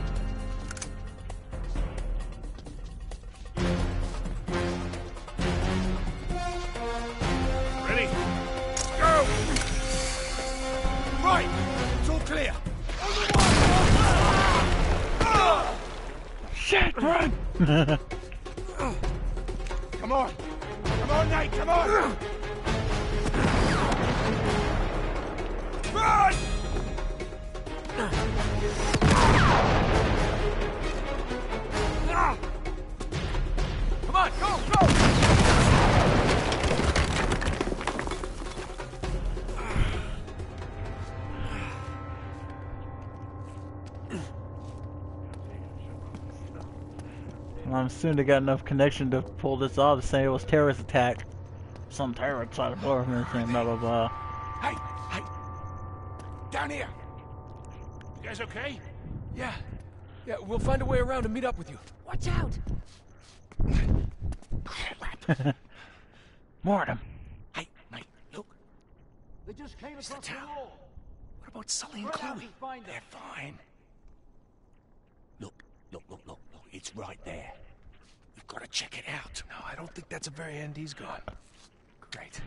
Ready? Go! Right! It's all clear. Shit, run! Come on! Come on, Nate, come on! Run! Come on, go, go! I'm assuming they got enough connection to pull this off, to say it was terrorist attack. Some terrorist tried to blow up and everything, blah blah blah. Hey! Hey! Down here! You guys okay? Yeah. Yeah, we'll find a way around to meet up with you. Watch out! More of them. Hey, mate, look. They just came It's the across the tower. wall. What about Sully and Run out Chloe? and find them. They're fine. Look. It's right there. We've got to check it out. No, I don't think that's a very end he's gone. Great.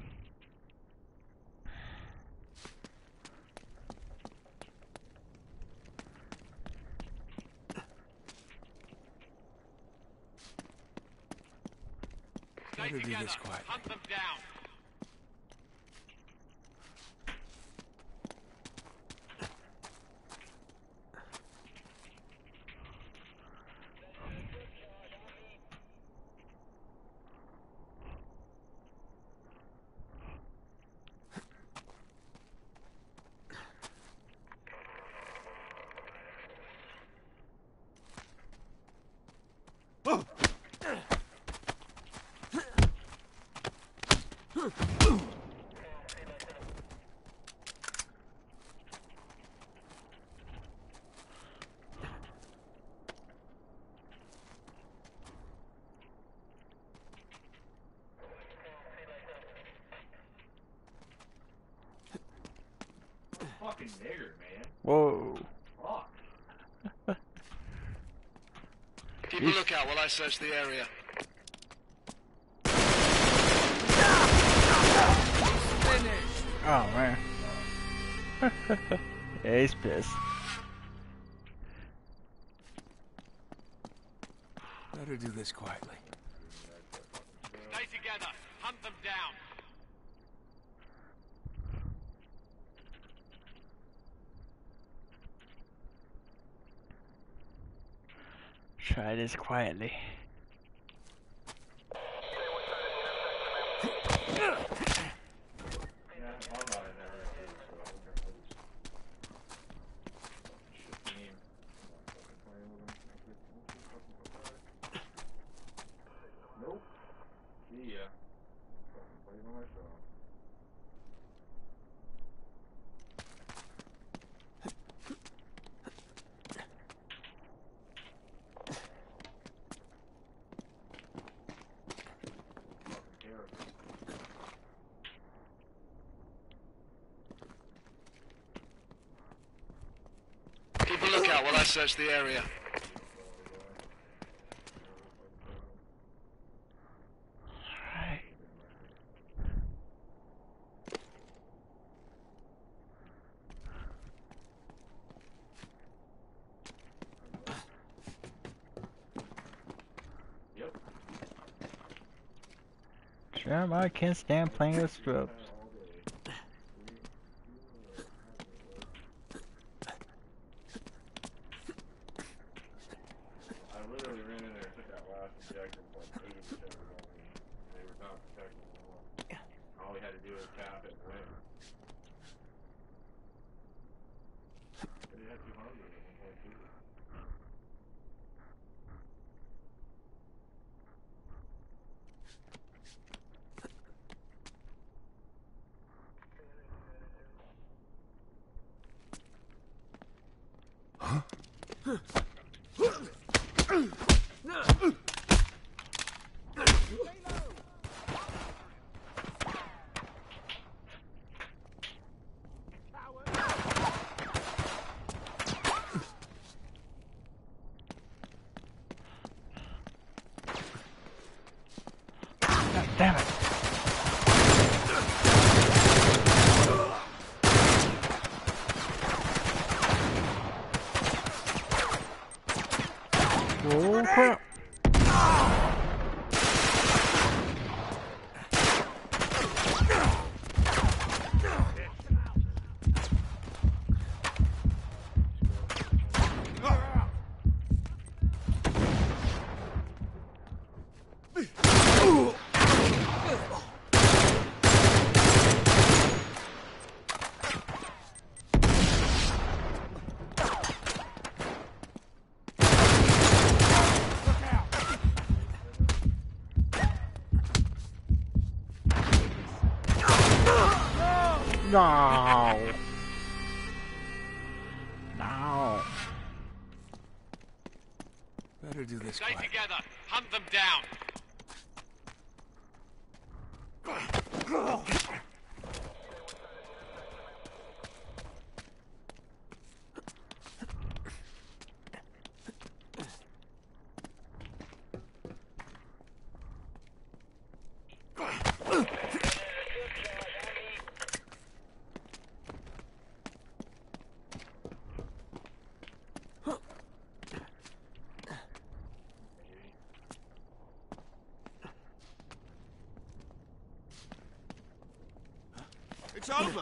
Better do this quietly. Hunt them down. Fucking nigger, man. Whoa. Fuck. Keep a lookout while I search the area. Oh man. Yeah, he's pissed. Better do this quietly. Stay together. Hunt them down. Try this quietly. Nope. See ya. Fucking play by myself. search the area. Jeremiah can't stand playing with strips. Damn it. Oh crap. No. No. Better do this Stay quiet. together. Hunt them down. It's over.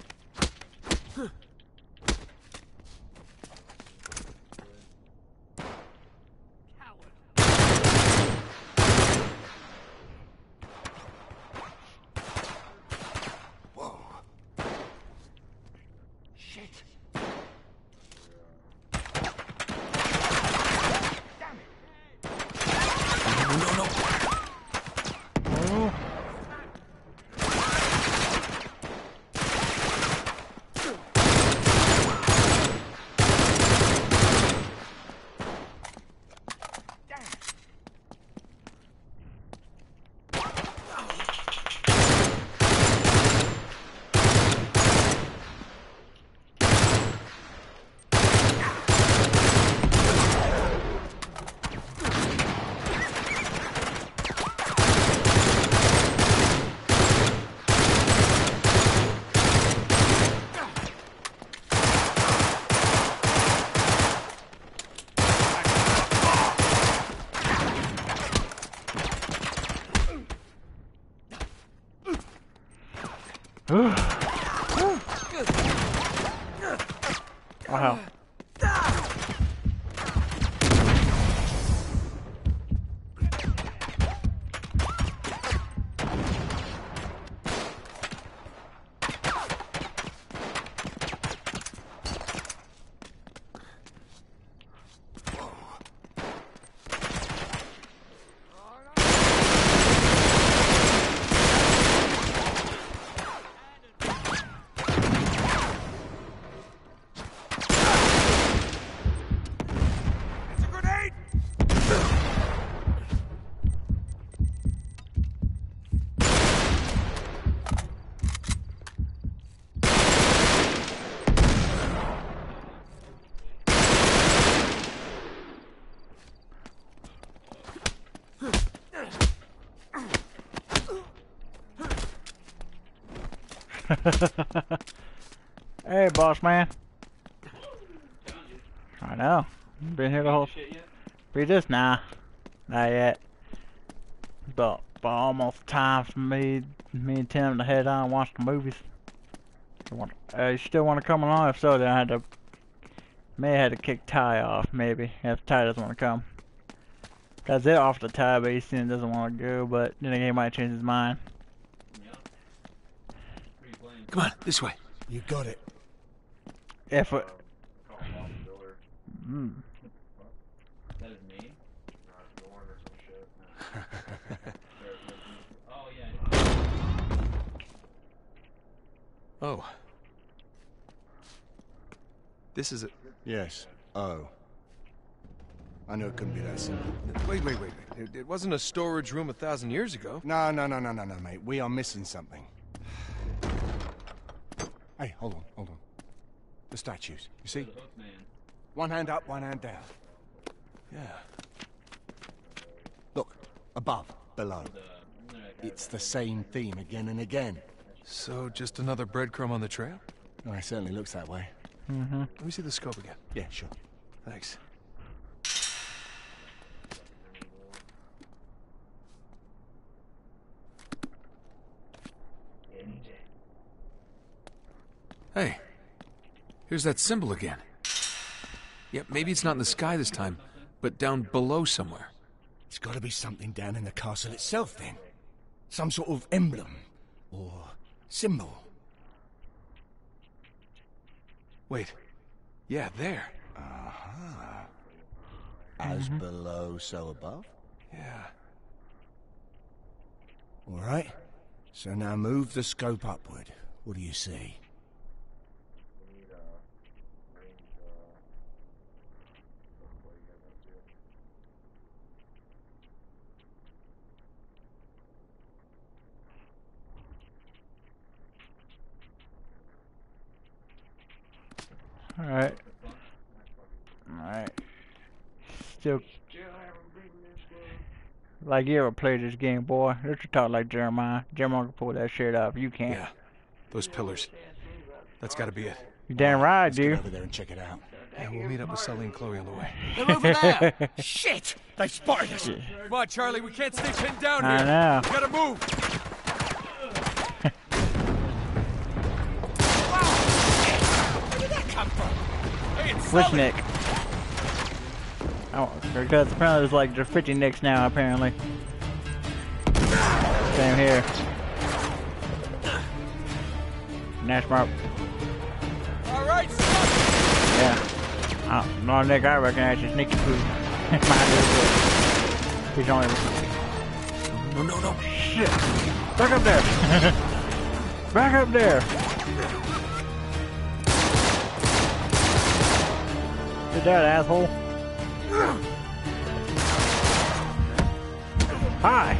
Wow. Hey, boss man. I know. Been here the whole. Read this? Nah, not yet. But almost time for me and Tim to head on and watch the movies. You still want to come along? If so, then I may have to kick Ty off. Maybe if Ty doesn't want to come. Cause they're off the Ty, but he doesn't want to go. But then again, he might change his mind. Come on, this way. You got it. If it. Oh. This is it. Yes. Oh. I knew it couldn't be that simple. Wait. It wasn't a storage room 1,000 years ago. No, mate. We are missing something. Hey, hold on. The statues. You see? One hand up, one hand down. Yeah. Look, above, below. It's the same theme again and again. So, just another breadcrumb on the trail? Oh, it certainly looks that way. Mm-hmm. Let me see the scope again. Yeah, sure. Thanks. Hey, here's that symbol again. Yep, maybe it's not in the sky this time, but down below somewhere. It's got to be something down in the castle itself, then. Some sort of emblem or symbol. Wait. Yeah, there. Aha. As below, so above? Yeah. All right. So now move the scope upward. What do you see? Alright. Still. Like you ever played this game, boy? Don't you talk like Jeremiah. Jeremiah can pull that shit off. You can't. Yeah. Those pillars. That's gotta be it. You damn right, Let's get dude. over there and check it out. Yeah, we'll meet up with Sully and Chloe on the way. They're over there! Shit! They spotted us! Come on, Charlie, we can't stay pinned down I here. know. We gotta move! Where did that come from? Hey, it's Which Sully. Nick? Oh, because apparently there's like graffiti Nicks now, apparently. Same here. Nash Mark. All right, Yeah. No, Nick, I recognize you. Sneaky food. He's only. No. Shit. Back up there. Back up there. Get that, asshole. Hi.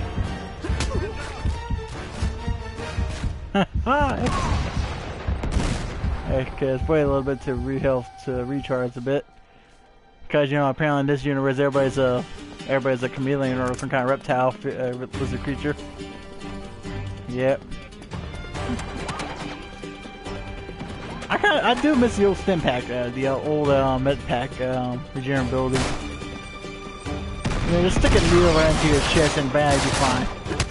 Hi. Okay, let's wait a little bit to recharge a bit. Because, you know, apparently in this universe everybody's a chameleon or some kind of reptile lizard creature. Yep. I do miss the old stim pack, the old med pack regenerability. You know, just stick a needle right into your chest and bang, you'll be fine.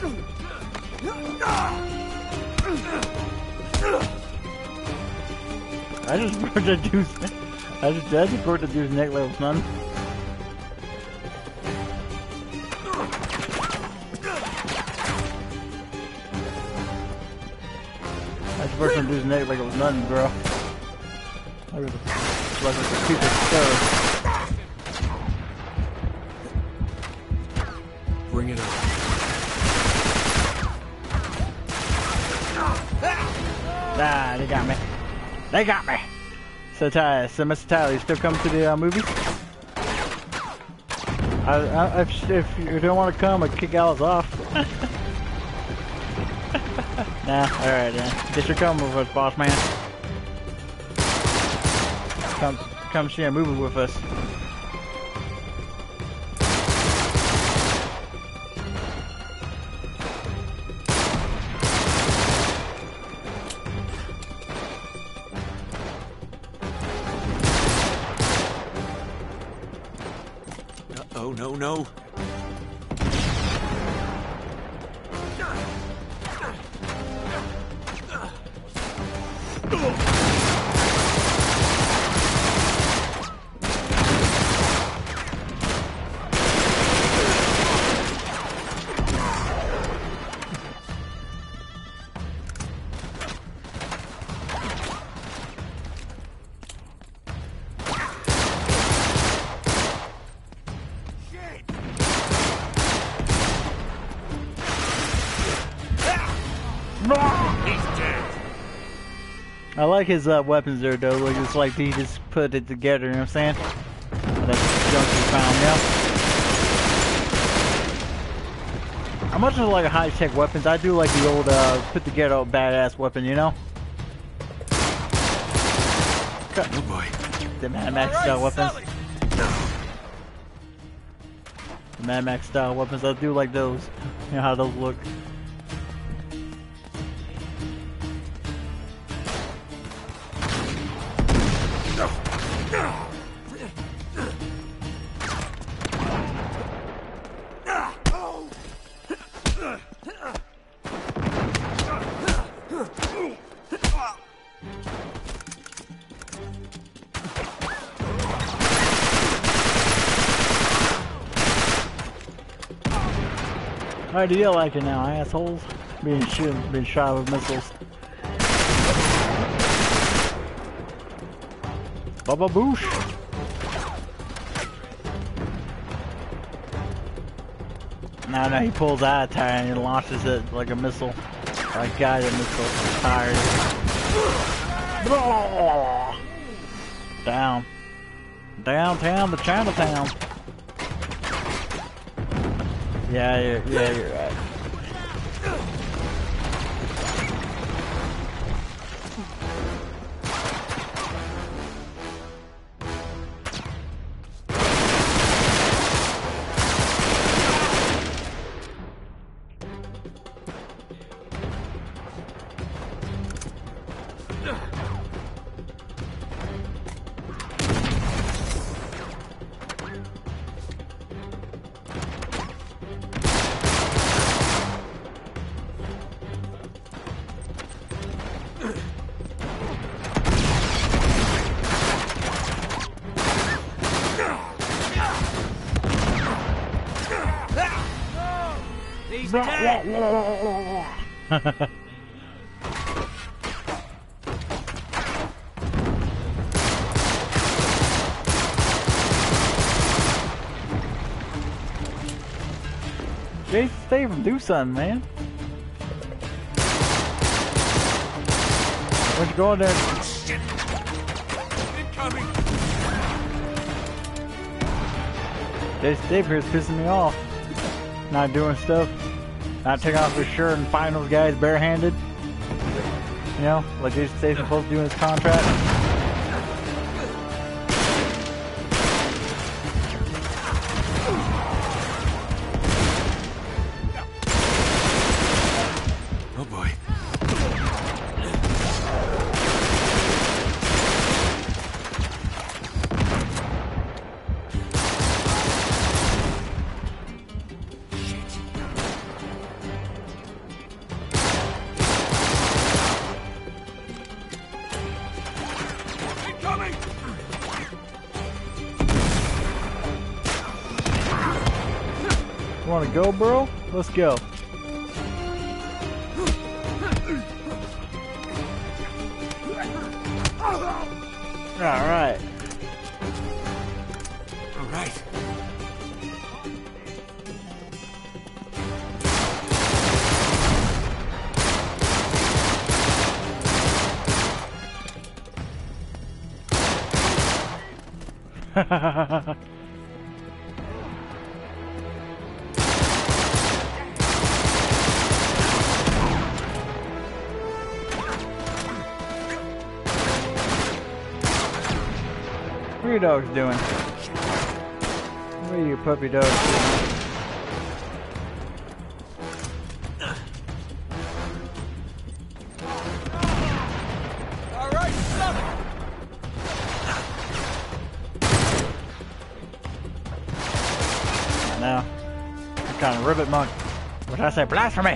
I just broke the dude's. I just broke the dude's neck level, son. I just broke the dude's neck like it was nothing, bro. Like a piece of stuff. Bring it up. Ah, they got me. They got me. So, Mr. Tyler, you still coming to the movie? If you don't want to come, I'll kick Alice off. Nah, alright then. Guess you're coming with us, boss man. Come see a movie with us. Oh, no, no. I like his weapons there though, like it's like he just put it together, you know what I'm saying? That junk he found, yeah. I'm much of like a high-tech weapons. I do like the old put together badass weapon, you know? Oh boy. The Mad Max style weapons. The Mad Max style weapons, I do like those. You know how those look. Alright, do you like it now, assholes? Being shot with missiles. Baba Boosh! No, he pulls out a tire and he launches it like a missile. Like guided missile. Tired. Down. Downtown to Chinatown. Yeah, you're right. Jason Statham, do something, man. Where'd you go in there? Shit! Incoming! Jason Statham here is pissing me off. Not doing stuff. Not taking off his shirt and fighting those guys barehanded. You know, like Jason Statham's supposed to do in his contract. Oh boy. Want to go, bro? Let's go. All right. All right. What are your dogs doing? What are your puppy dogs doing? Alright, stop it! now. What kind of ribbit monk? What did I say? Blasphemy!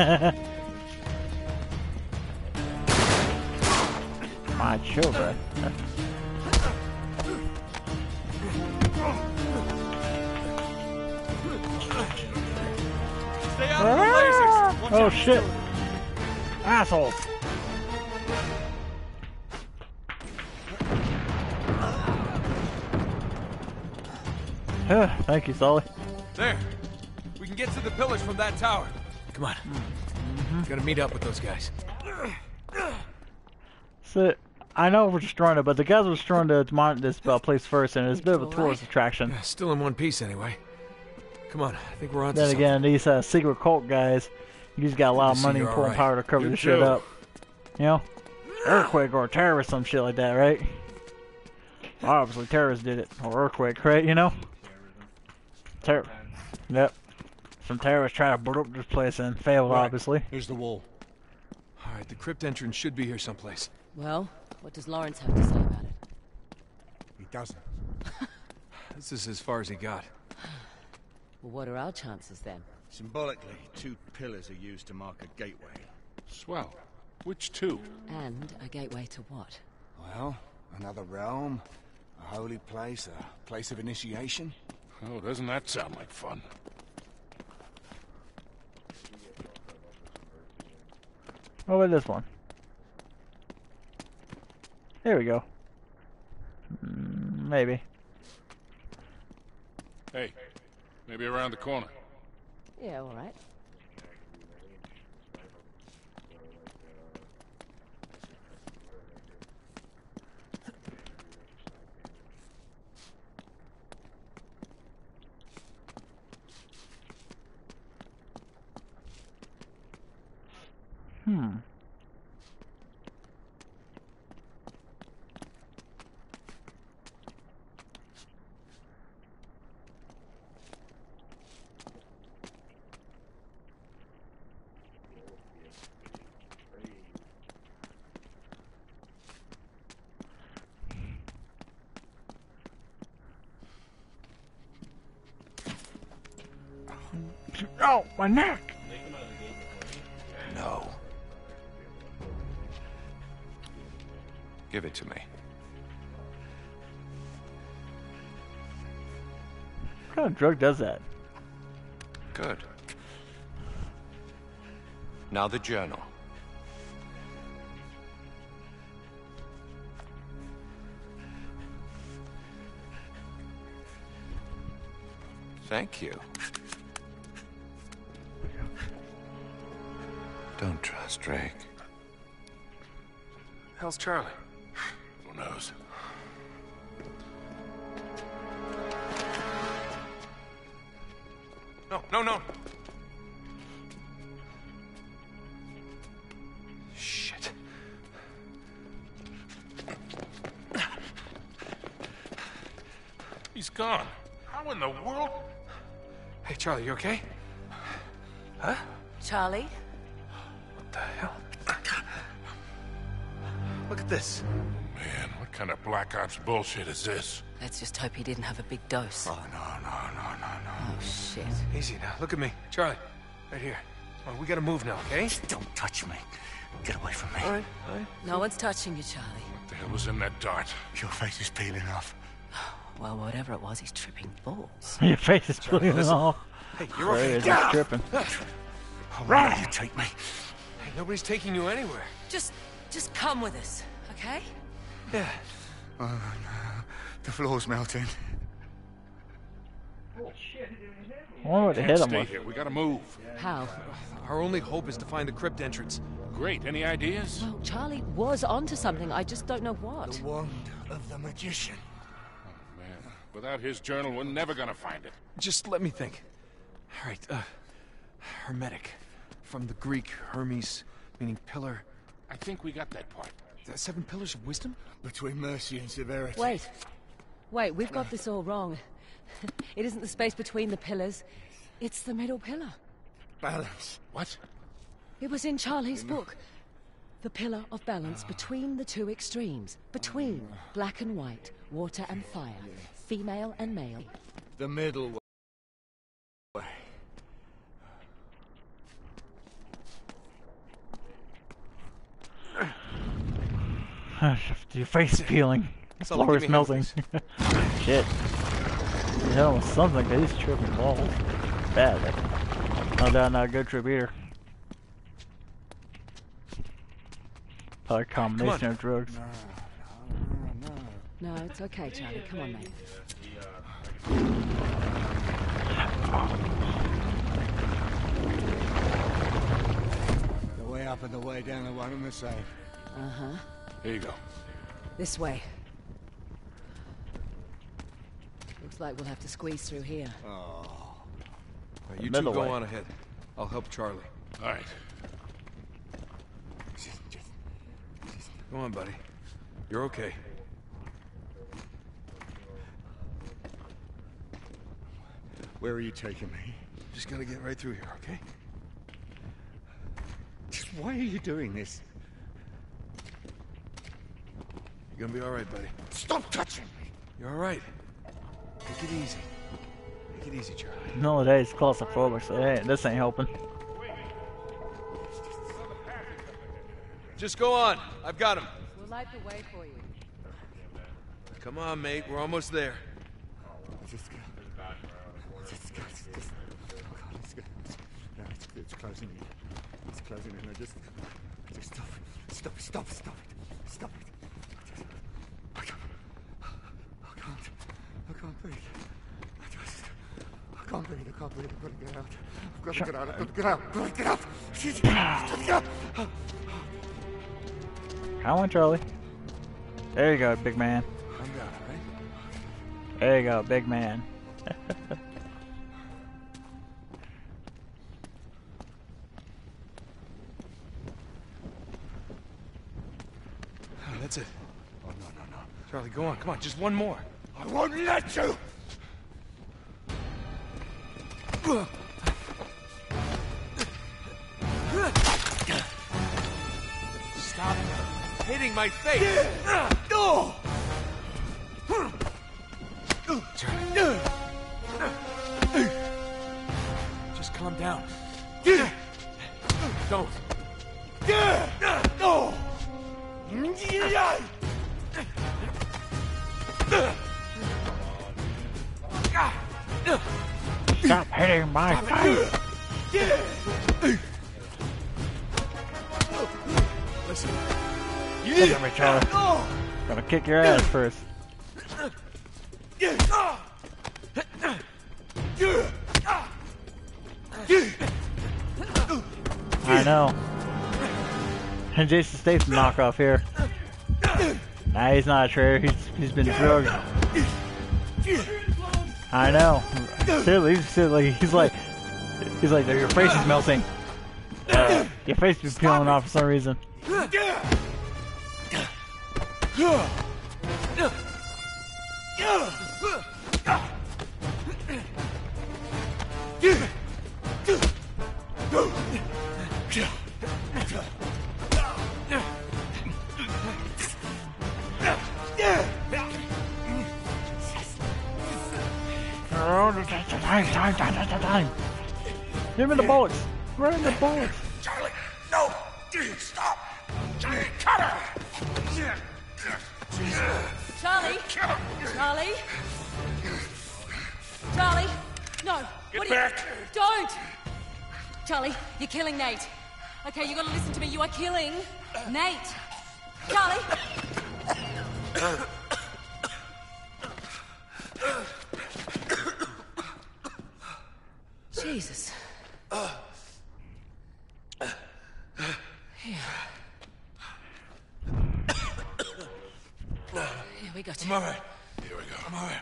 My children. Stay out of the lasers! Watch Oh out. shit! Assholes! Thank you, Sully. There. We can get to the pillars from that tower. Come on. Gotta meet up with those guys. So, I know we're destroying it, but the guys were destroying this place first, and it's a bit of a tourist attraction. Yeah, still in one piece anyway. Come on, I think we're on to Then something. again, these secret cult guys, you just got a lot of Good to see money you're and pulling alright. power to cover You this shit too. up. You know? Earthquake or terrorist, some shit like that, right? Obviously, terrorists did it. Or earthquake, right? You know? Yep. Some terrorists tried to blow up this place and failed, obviously. Here's the wall. Alright, the crypt entrance should be here someplace. Well, what does Lawrence have to say about it? He doesn't. This is as far as he got. Well, what are our chances then? Symbolically, 2 pillars are used to mark a gateway. Swell. Which two? And a gateway to what? Well, another realm, a holy place, a place of initiation. Oh, doesn't that sound like fun? What about this one? There we go. Maybe. Hey, maybe around the corner. Yeah, all right. Oh, my neck! No. Give it to me. What kind of drug does that? Good. Now the journal. Thank you. Don't trust Drake. Hell's Charlie? Who knows? No. Shit. He's gone. How in the world? Hey, Charlie, you okay? Huh? Charlie? What the hell? Look at this. Man, what kind of Black Ops bullshit is this? Let's just hope he didn't have a big dose. Oh, no. Oh, shit. Easy now. Look at me. Charlie, right here. Well, we gotta move now, okay? Don't touch me. Get away from me. All right. No one's touching you, Charlie. What the hell was in that dart? Your face is peeling off. Well, whatever it was, he's tripping balls. Your face is peeling off. Hey, you're okay. He's tripping. Where will you take me? Hey, nobody's taking you anywhere. Just come with us, okay? Yeah. Oh, no. The floor's melting. I wonder what to hit him Stay with. here. We gotta move. How? Our only hope is to find the crypt entrance. Great. Any ideas? Well, Charlie was onto something. I just don't know what. The wand of the magician. Man, without his journal, we're never gonna find it. Just let me think. All right, hermetic. From the Greek, Hermes, meaning pillar. I think we got that part. 7 pillars of wisdom? Between mercy and severity. Wait, we've got this all wrong. It isn't the space between the pillars. It's the middle pillar. Balance. What? It was in Charlie's book. The pillar of balance between the 2 extremes. Between black and white, water and fire, female and male. The middle Your face peeling. The Someone floor give is me a hand, melting. Shit. You know, something, cause he's tripping balls. Bad. No doubt not a good trip either. Probably a combination of drugs. No, it's okay, Charlie. Come on, mate. The way up and the way down are one and the same. Uh-huh. Here you go. This way. Looks like we'll have to squeeze through here. Oh. Right, you two Middle go way. on ahead. I'll help Charlie. All right. Come on, buddy. You're okay. Where are you taking me? Just gotta get right through here, okay? Just why are you doing this? You're gonna be all right, buddy. Stop touching me! You're all right. Take it easy. Take it easy, Charlie. Nowadays, claustrophobic, so hey, this ain't helping. Just go on. I've got him. We'll light the way for you. Come on, mate. We're almost there. It's closing in. It's closing in. Just stop it. Stop it. I can't breathe. I can't breathe. I've got to get out. I've got to get out. Get out. Come on, Charlie. There you go, big man. I'm down, alright? There you go, big man. That's it. Oh, no. Charlie, go on. Come on. Just one more. I won't let you! Stop hitting my face. Charlie. Just calm down. Don't. Stop hitting my face! Listen. Look at me, Charlie. Gonna kick your ass first. I know. And Jason Statham knockoff here. Nah, he's not a traitor. He's been drugged. I know. Seriously, he's like, your face is melting. Your face is peeling off for some reason. Time. Give me the bullets. Run the bullets. Charlie, no! Stop! Charlie, cut her! Charlie! Charlie! No! Get back! Don't! Charlie, you're killing Nate. Okay, you gotta listen to me. You are killing Nate. Charlie! Jesus. Here we go. I'm all right. Here we go. I'm all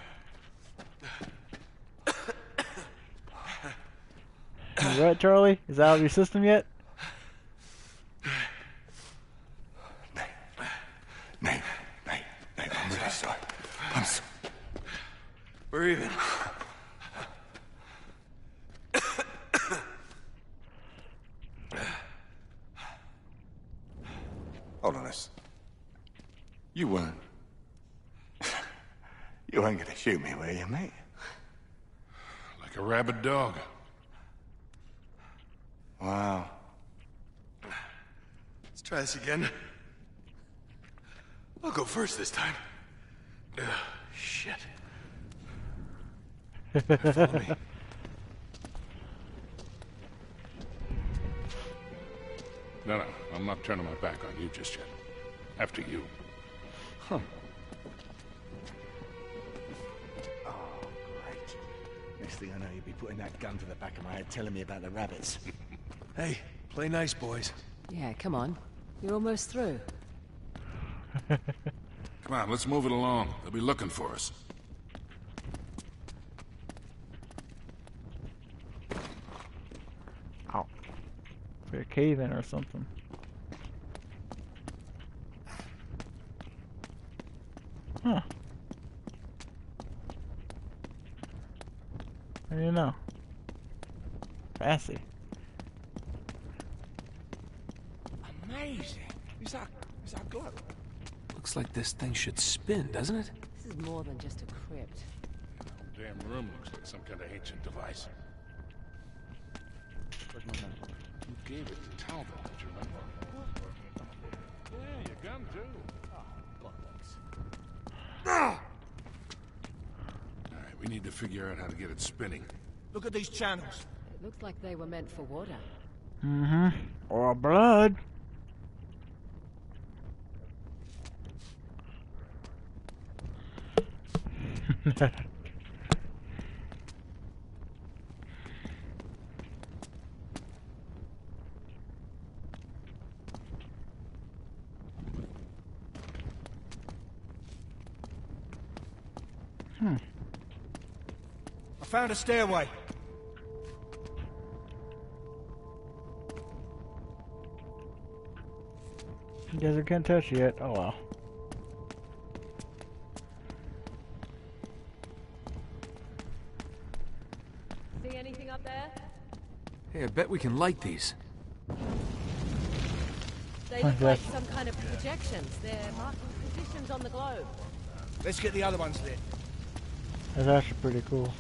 right. You right, Charlie? Is that out of your system yet? Nate, I'm really sorry. I'm sorry. We're even. Hold on this. You weren't gonna shoot me, were you, mate? Like a rabid dog. Wow. Let's try this again. I'll go first this time. Shit. Follow me. No, I'm not turning my back on you just yet. After you. Huh. Oh, great. Next thing I know, you'll be putting that gun to the back of my head telling me about the rabbits. Hey, play nice, boys. Yeah, come on. You're almost through. Come on, let's move it along. They'll be looking for us. Oh. Is there a cave in or something? Huh. I didn't know. Fancy. Amazing. Is that glow? Looks like this thing should spin, doesn't it? This is more than just a crypt. The whole damn room looks like some kind of ancient device. Where's my gun? You gave it to Talbot, don't you remember? Yeah, your gun too. Alright, we need to figure out how to get it spinning. Look at these channels. It looks like they were meant for water. Mm-hmm. Or blood. I found a stairway. You guys can't touch it yet. Oh well. See anything up there? Hey, I bet we can light these. They look like some kind of projections. They're marking positions on the globe. Let's get the other ones lit. That's actually pretty cool.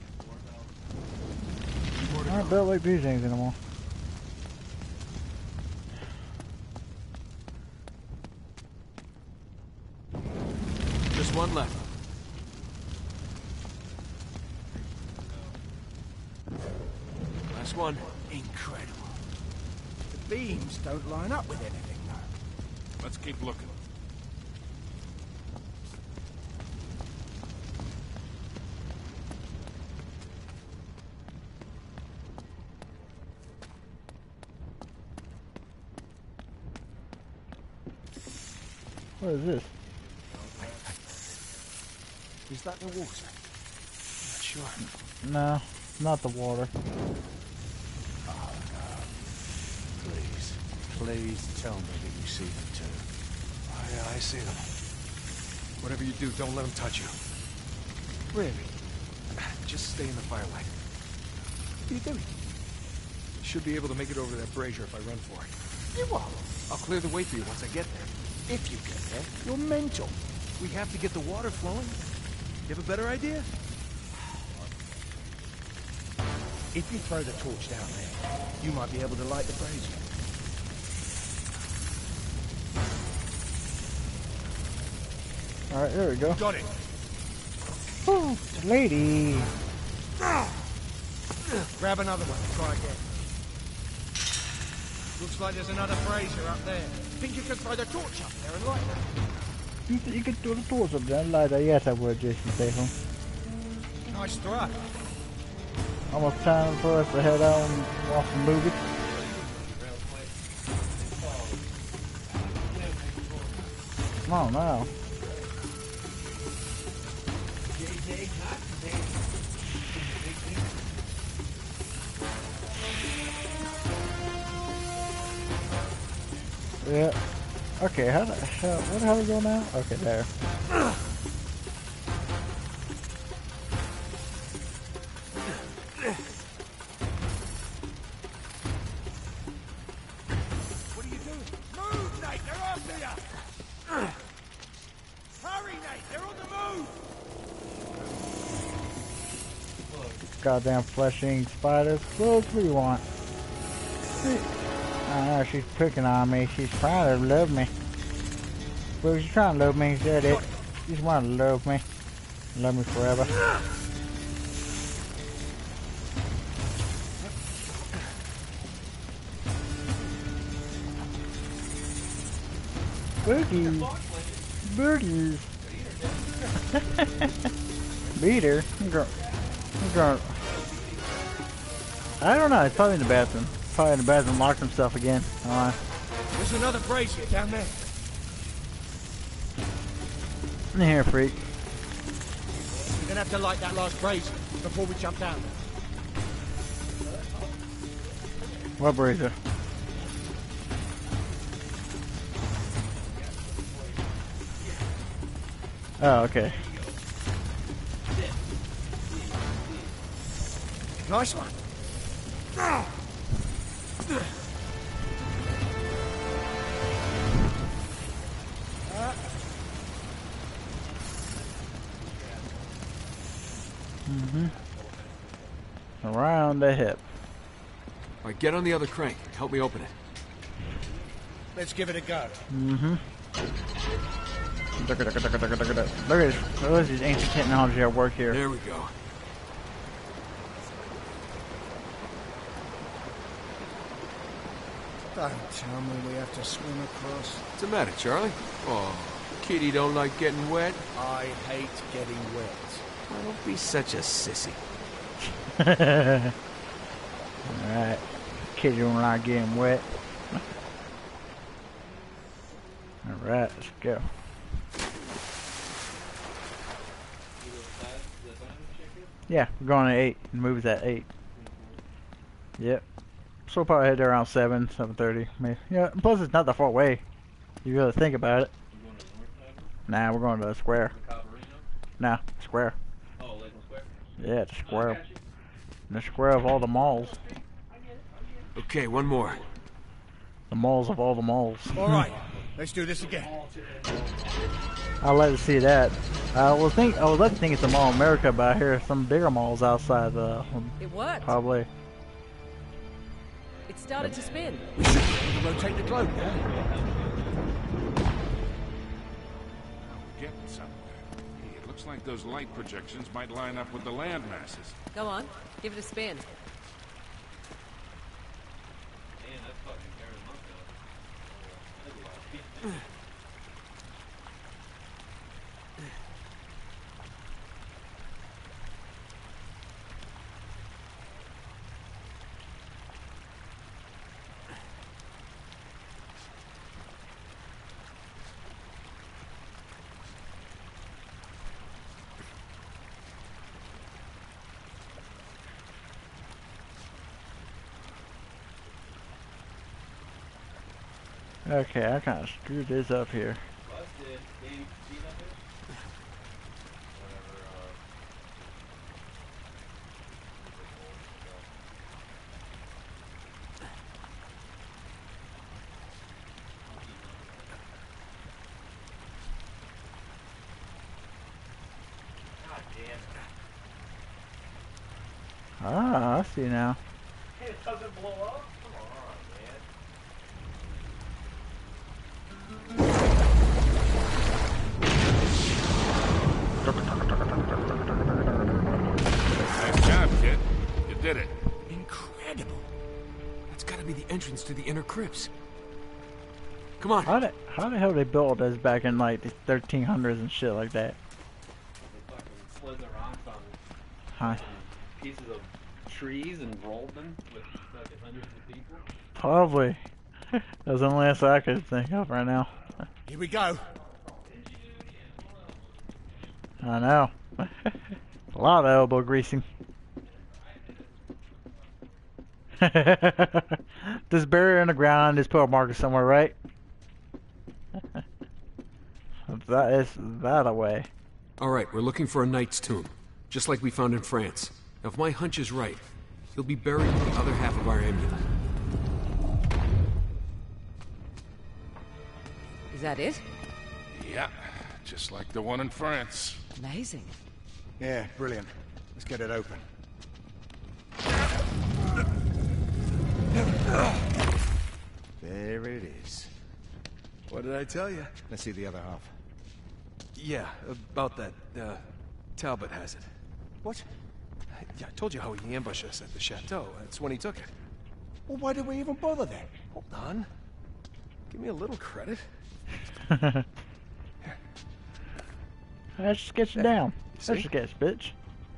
I don't build like these things anymore. Just one left. Last one. Incredible. The beams don't line up with anything, though. Let's keep looking. What is this? Is that the water? Not sure. No, not the water. Oh, no. Please. Please tell me that you see them too. Oh, yeah, I see them. Whatever you do, don't let them touch you. Really? Just stay in the firelight. What are you doing? Should be able to make it over that brazier if I run for it. You won't. I'll clear the way for you once I get there. If you get there, you're mental. We have to get the water flowing. You have a better idea? If you throw the torch down there, you might be able to light the brazier. Alright, there we go. Got it. Ooh, lady. Grab another one. Try again. Looks like there's another brazier up there. Think you can throw the torch up there and light it? You could throw the torch up there and light it. Yes, I would, Jason Statham. Nice throw. Almost time for us to head out and watch the movie. Come on now. Yeah. Okay, how the hell, where the hell we go now? Okay, there. What are you doing? Move, Nate! They're after you! Hurry, Nate! They're on the move! Goddamn flesh-eating spiders. What else do you want? I know, she's picking on me. She's trying to love me. Well, you trying to love me, said it. You just want to love me. Love me forever. Boogies. Boogies. Beat her. I'm going. I don't know. He's probably in the bathroom. Probably in the bathroom, locked himself again. There's another brazier down there. In here, freak. We're gonna have to light that last brazier before we jump down. What brazier? Oh, okay. Nice one. Around the hip. All right, get on the other crank. Help me open it. Let's give it a go. Look at this ancient technology at work here. There we go. Don't tell me we have to swim across. What's the matter, Charlie? Oh, Kitty don't like getting wet? I hate getting wet. Well, don't be such a sissy. Alright. Kids don't like getting wet. Alright, let's go. Yeah, we're going at 8. The movie's at 8. Yep. So we'll probably head there around 7, 7:30. Maybe. Yeah, plus it's not that far away. You really think about it. Nah, we're going to the square. Nah, square. Oh, Lakeland Square? Yeah, the square. The square of all the malls. Okay, one more. The malls of all the malls. All right, let's do this again. I'd like to see that. I would like to think it's a Mall of America, but I hear some bigger malls outside. It worked. Probably. It started to spin. We should be able to rotate the globe now. We're getting somewhere. Hey, it looks like those light projections might line up with the land masses. Go on, give it a spin. Okay, I kind of screwed this up here. Ah, I see now. It doesn't blow up? Come on, Nice job, kid. You did it. Incredible. That's gotta be the entrance to the inner crypts. Come on. How the hell they built this back in like the 1300s and shit like that? They fucking slid their rocks on Huh? pieces of trees and rolled them with fucking hundreds of people. Probably. That's the only answer I could think of right now. Here we go. I know. A lot of elbow greasing. Just bury her in the ground, just put a marker somewhere, right? That is that away. Alright, we're looking for a knight's tomb, just like we found in France. Now, if my hunch is right, he'll be buried with the other half of our amulet. Is that it? Yeah, just like the one in France. Amazing. Yeah, brilliant. Let's get it open. There it is. What did I tell you? Let's see the other half. Yeah, about that, Talbot has it. What? Yeah, I told you how he ambushed us at the chateau. That's when he took it. Well, why did we even bother then? Hold on. Give me a little credit. Let's just get you down. Let's just get you, bitch.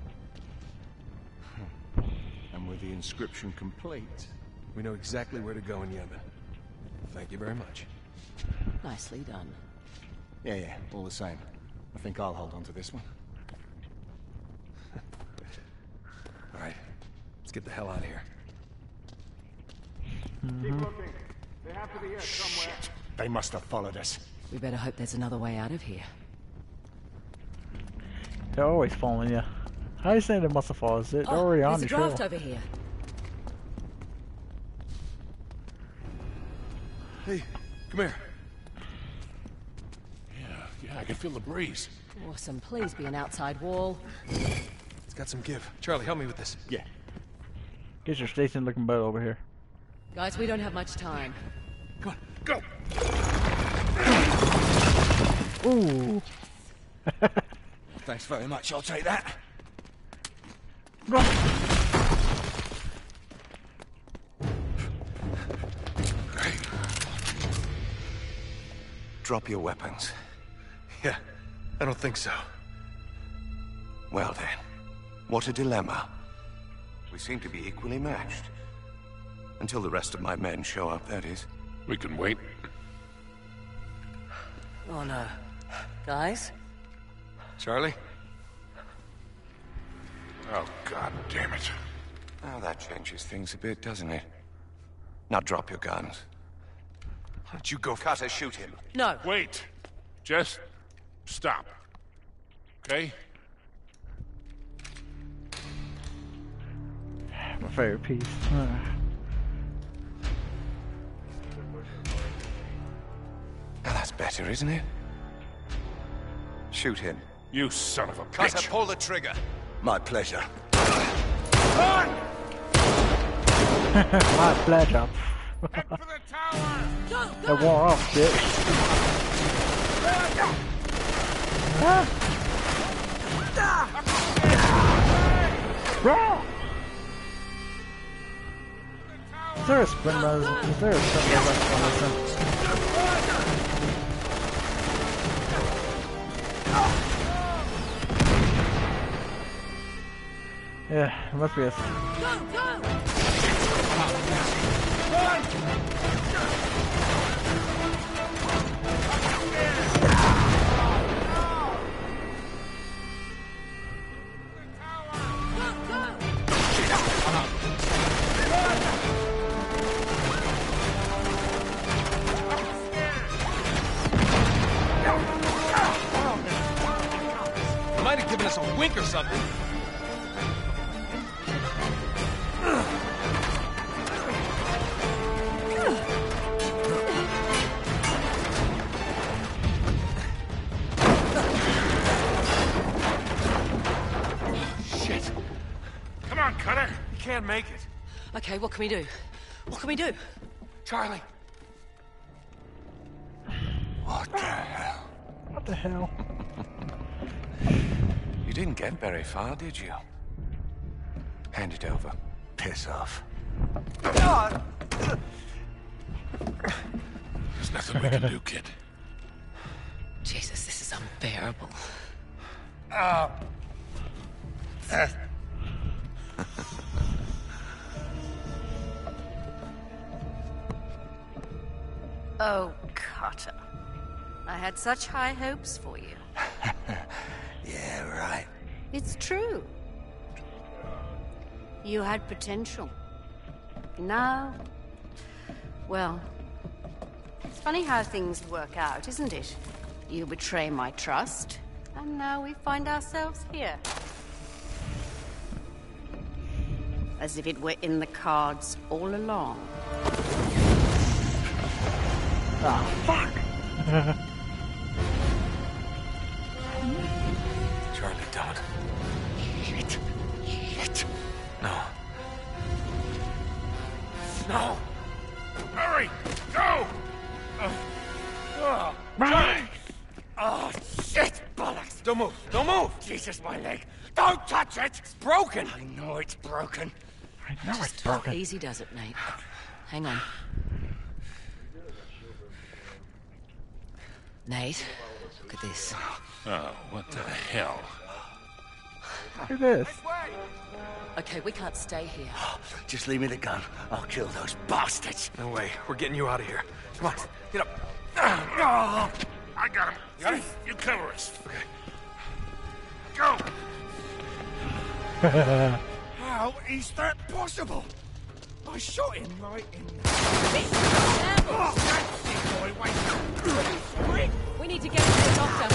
And with the inscription complete, we know exactly where to go in Yemen. Thank you very much. Nicely done. Yeah, all the same. I think I'll hold on to this one. All right, let's get the hell out of here. Keep looking. They have to be here somewhere. Shit. They must have followed us. We better hope there's another way out of here. They're always following you. How are you saying they must have followed us? They're already on the trail. There's a draft over here. Hey, come here. Yeah, I can feel the breeze. Awesome. Please be an outside wall. It's got some give. Charlie, help me with this. Yeah. Get your station-looking boat over here. Guys, we don't have much time. Come on, go! Ooh. Thanks very much. I'll take that. Drop your weapons. Yeah, I don't think so. Well then, what a dilemma. We seem to be equally matched. Until the rest of my men show up, that is. We can wait. Oh no. Guys? Charlie? Oh, God damn it. Oh, that changes things a bit, doesn't it? Now drop your guns. Why don't you go... Cutter, shoot him. No. Wait. Just stop. Okay? My favorite piece. Now that's better, isn't it? Shoot him. You son of a Cutter, bitch. pull the trigger. My pleasure. My pleasure. Head for the tower! It wore off, bitch. Is there a sprint mode? Is there a sprint mode on this one? Yeah, it must be a... Might have given us a wink or something. Shit. Come on, Cutter. You can't make it. Okay, what can we do? What can we do? Charlie. What the hell? What the hell? You didn't get very far, did you? Hand it over. Piss off. There's nothing we can do, kid. Jesus, this is unbearable. Oh, Cutter. I had such high hopes for you. Yeah, right. It's true. You had potential. Now, well, it's funny how things work out, isn't it? You betray my trust, and now we find ourselves here. As if it were in the cards all along. Ah, fuck! Charlie, don't. Shit. Shit. No. No! Hurry! Go! Jesus, my leg! Don't touch it! It's broken! I know it's broken. I know it's broken. Easy does it, Nate. Hang on. Nate, look at this. Oh, what the hell? Look at this. Okay, we can't stay here. Just leave me the gun. I'll kill those bastards. No way. We're getting you out of here. Come on, get up. I got him. You got it? You cover us. Okay. Go! How is that possible? I shot him right in the... We need to get to the doctor.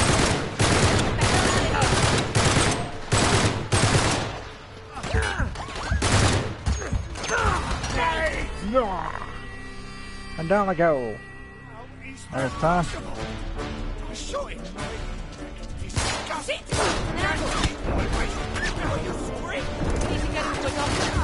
No. And down I go. There's time. I shot him right in the... Disgusting! Are you sorry? We need to get him to a doctor.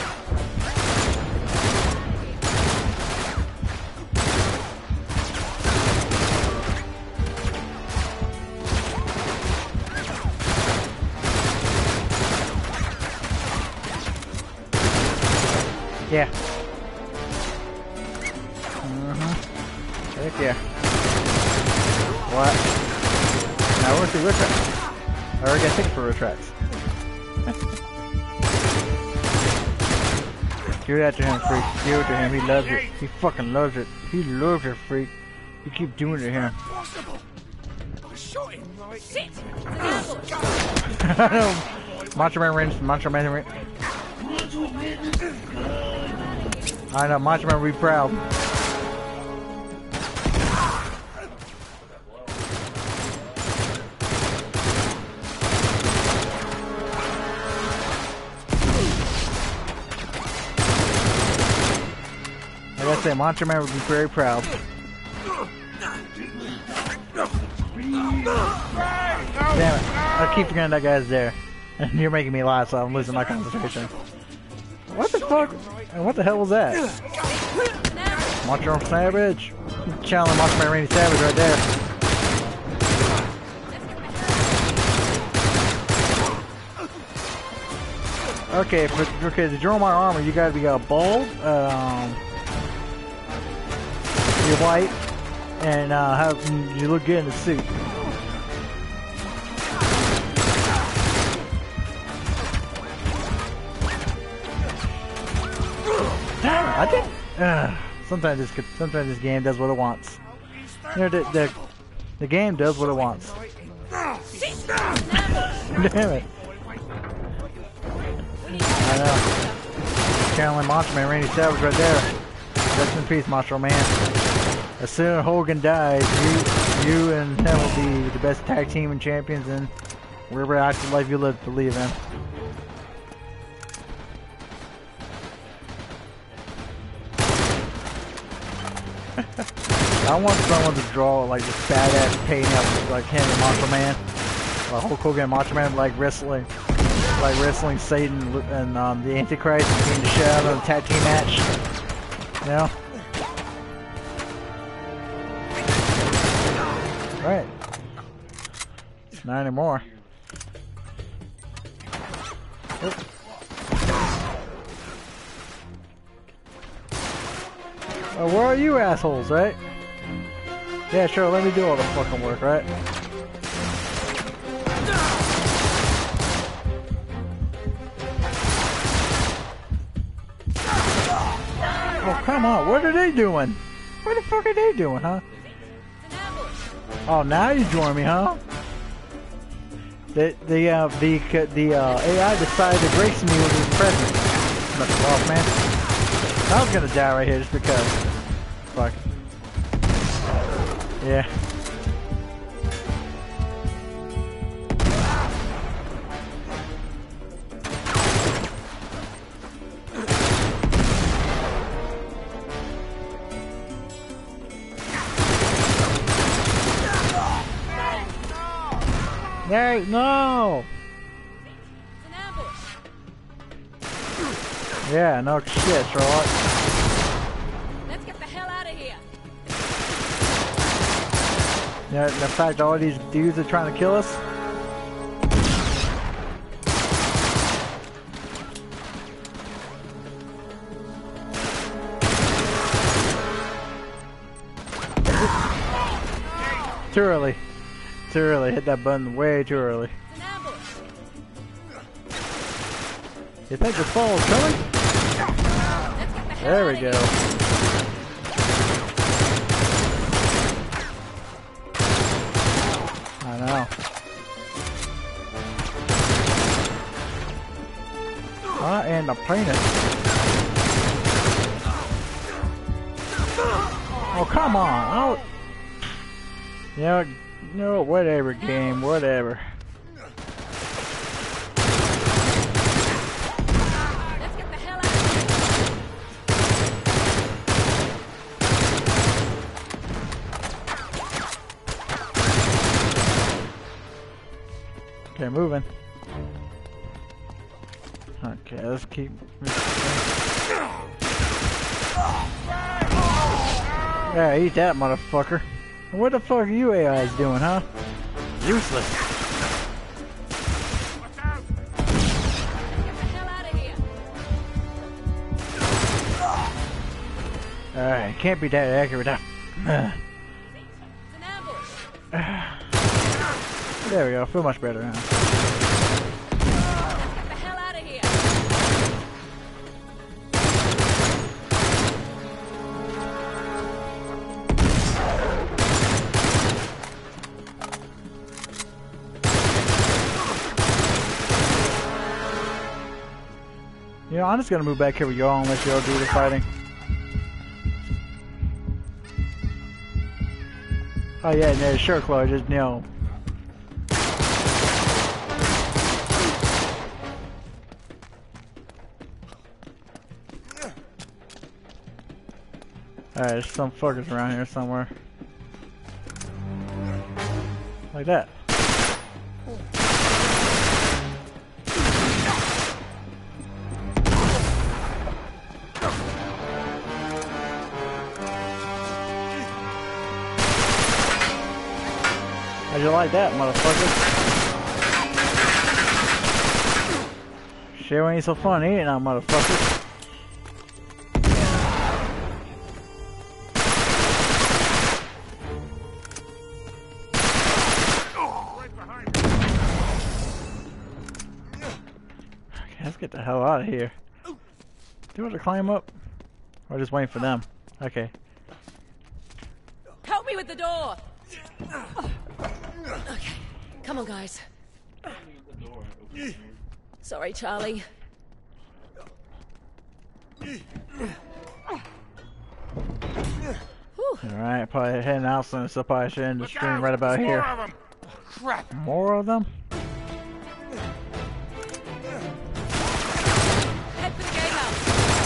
Yeah. Heck yeah. What? Now we're through retracts. I already got tickets for retracts. Give that to him, freak. Give it to him. He loves it. He fucking loves it. He loves it, freak. You keep doing it to him. I shot him right. Sit! I know. Macho Man rings. Macho Man rings. I know. Macho Man will be proud. Like I said, Macho Man would be very proud. Damn it. I keep forgetting that guy's there. And you're making me laugh, so I'm losing my concentration. What the fuck? And what the hell was that? Macho Savage. Channeling Macho Man Randy Savage right there. Okay, to draw my armor, you gotta be bald, you're white, and you look good in the suit. Damn it, I think sometimes this game does what it wants. You know, the game does what it wants. Damn it. I know. Channeling Macho Man Randy Savage right there. Rest in peace, Macho Man. As soon as Hogan dies, you and him will be the best tag team and champions in wherever active life you live to live in. I want someone to draw like this badass painting of like him and Macho Man, like Hulk Hogan and Macho Man, like wrestling Satan and the Antichrist and being the shit out of the tag team match. You know? Right. Not anymore. Oop. Where are you assholes, right? Yeah, sure, let me do all the fucking work, right? Oh, come on, what are they doing? What the fuck are they doing, huh? Oh, now you join me, huh? The AI decided to grace me with his presence. Must off, man. I was gonna die right here just because. Fuck. Yeah. Hey, no! It's an ambush. Yeah, no shit, Sherlock. Let's get the hell out of here. Yeah, the fact all these dudes are trying to kill us. too early. Too early. Hit that button way too early. It's an ambush. You think this ball is coming? There we go. I know. And the planet. Oh, come on. Oh. No, whatever, game, whatever. Let's get the hell out of here. Okay, moving. Okay, let's keep. Yeah, eat that, motherfucker. What the fuck are you AIs doing, huh? Useless. Watch out. Get the hell out of here. Alright, can't be that accurate. It's an ambush. There we go, feel much better now. Get the hell out of here. You know, I'm just gonna move back here with y'all and let y'all do the fighting. Oh yeah, no, sure, Chloe, just, Alright, there's some fuckers around here somewhere. Like that. How'd you like that, motherfucker? Sure ain't so fun eating that motherfucker. Okay, let's get the hell out of here. Do you want to climb up? Or just waiting for them? Okay. Help me with the door. Okay, come on, guys. Sorry, Charlie. Alright, probably heading out soon, so probably should end the stream right about here. More of them. Crap. More of them? Head for the gatehouse.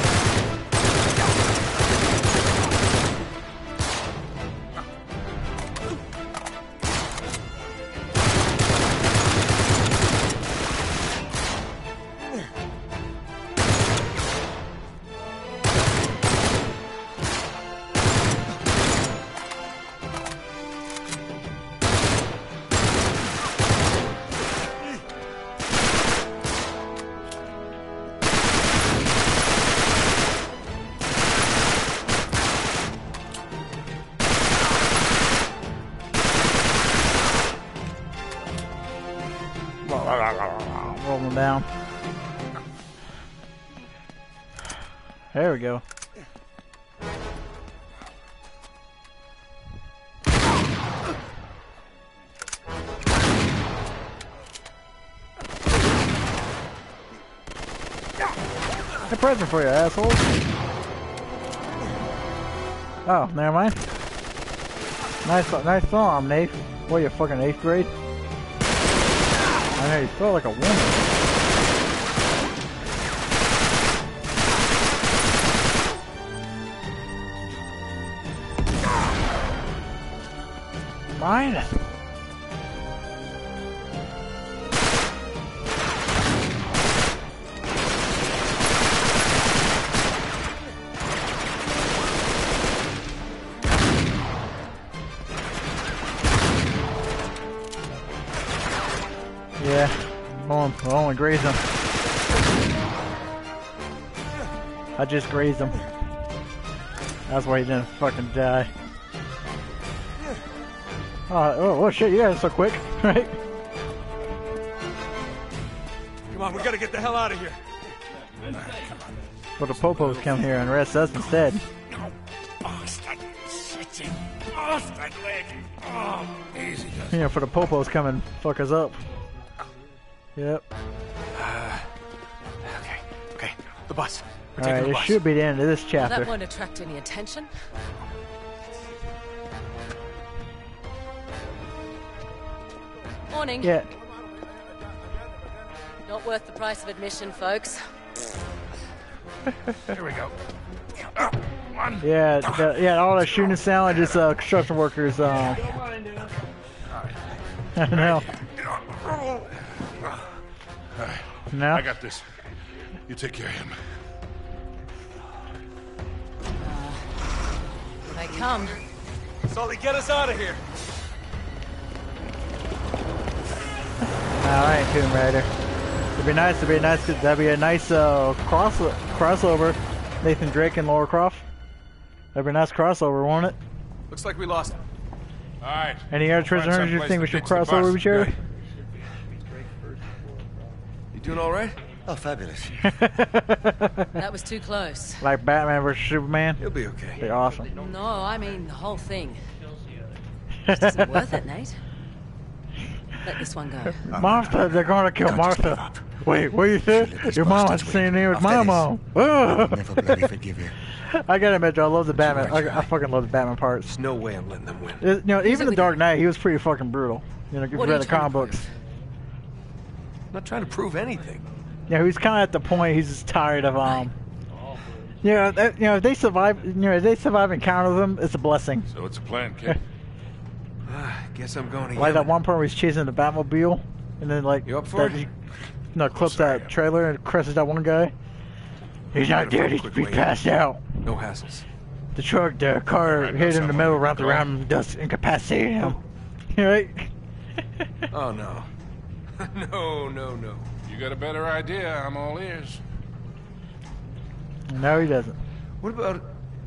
Roll them down. There we go. A present for you, assholes. Oh, never mind. Nice song, Nate. What, you fucking 8th grade? I know, you feel like a woman. Mine. Yeah, I'll only graze him. I just grazed him. That's why he didn't fucking die. Oh shit! You guys are so quick, right? Come on, we gotta get the hell out of here. Well, the popos come here and arrest us instead. Bastard! Shitty bastard leg! Oh, easy does. Yeah, for the popos come and fuck us up. Yep. Okay. The bus. We're Alright, taking the it bus. should be the end of this Well, chapter. that won't attract any attention. Morning. Yeah. Not worth the price of admission, folks. Here we go. Yeah, all that shooting sound is construction workers. I know. No. I got this. You take care of him. Here they come. Sully, get us out of here. All right, Tomb Raider. That'd be nice. That'd be a nice crossover. Nathan Drake and Lara Croft. That'd be a nice crossover, won't it? Looks like we lost him. All right. Any other treasure hunters you think we should cross over with each other? You doing all right? Oh, fabulous. That was too close. Like Batman versus Superman? He'll be okay. Be awesome. No, I mean the whole thing. Just isn't worth it, Nate. Let this one go. Martha, they're gonna kill Martha. Wait, what you said? Your mom was saying it was my mom. Never bloody forgive you. I gotta admit, I love the Batman. I fucking love the Batman parts. There's no way I'm letting them win. You know, even the Dark Knight, he was pretty fucking brutal. You know, if you What are read you the trying comic to books. I'm not trying to prove anything. Yeah, he's kind of at the point he's just tired of if they survive, if they survive encounters them, it's a blessing. So it's a plan, kid. Guess I'm going to Like that Yemen. one part where he's chasing the Batmobile, and then like You up for that, it? clips that trailer and crushes that one guy. He's not dead. He's passed out. No hassles. The car hit in the middle, wrapped around him, does incapacitate him. Right? Oh no. No. You got a better idea, I'm all ears. No, he doesn't. What about...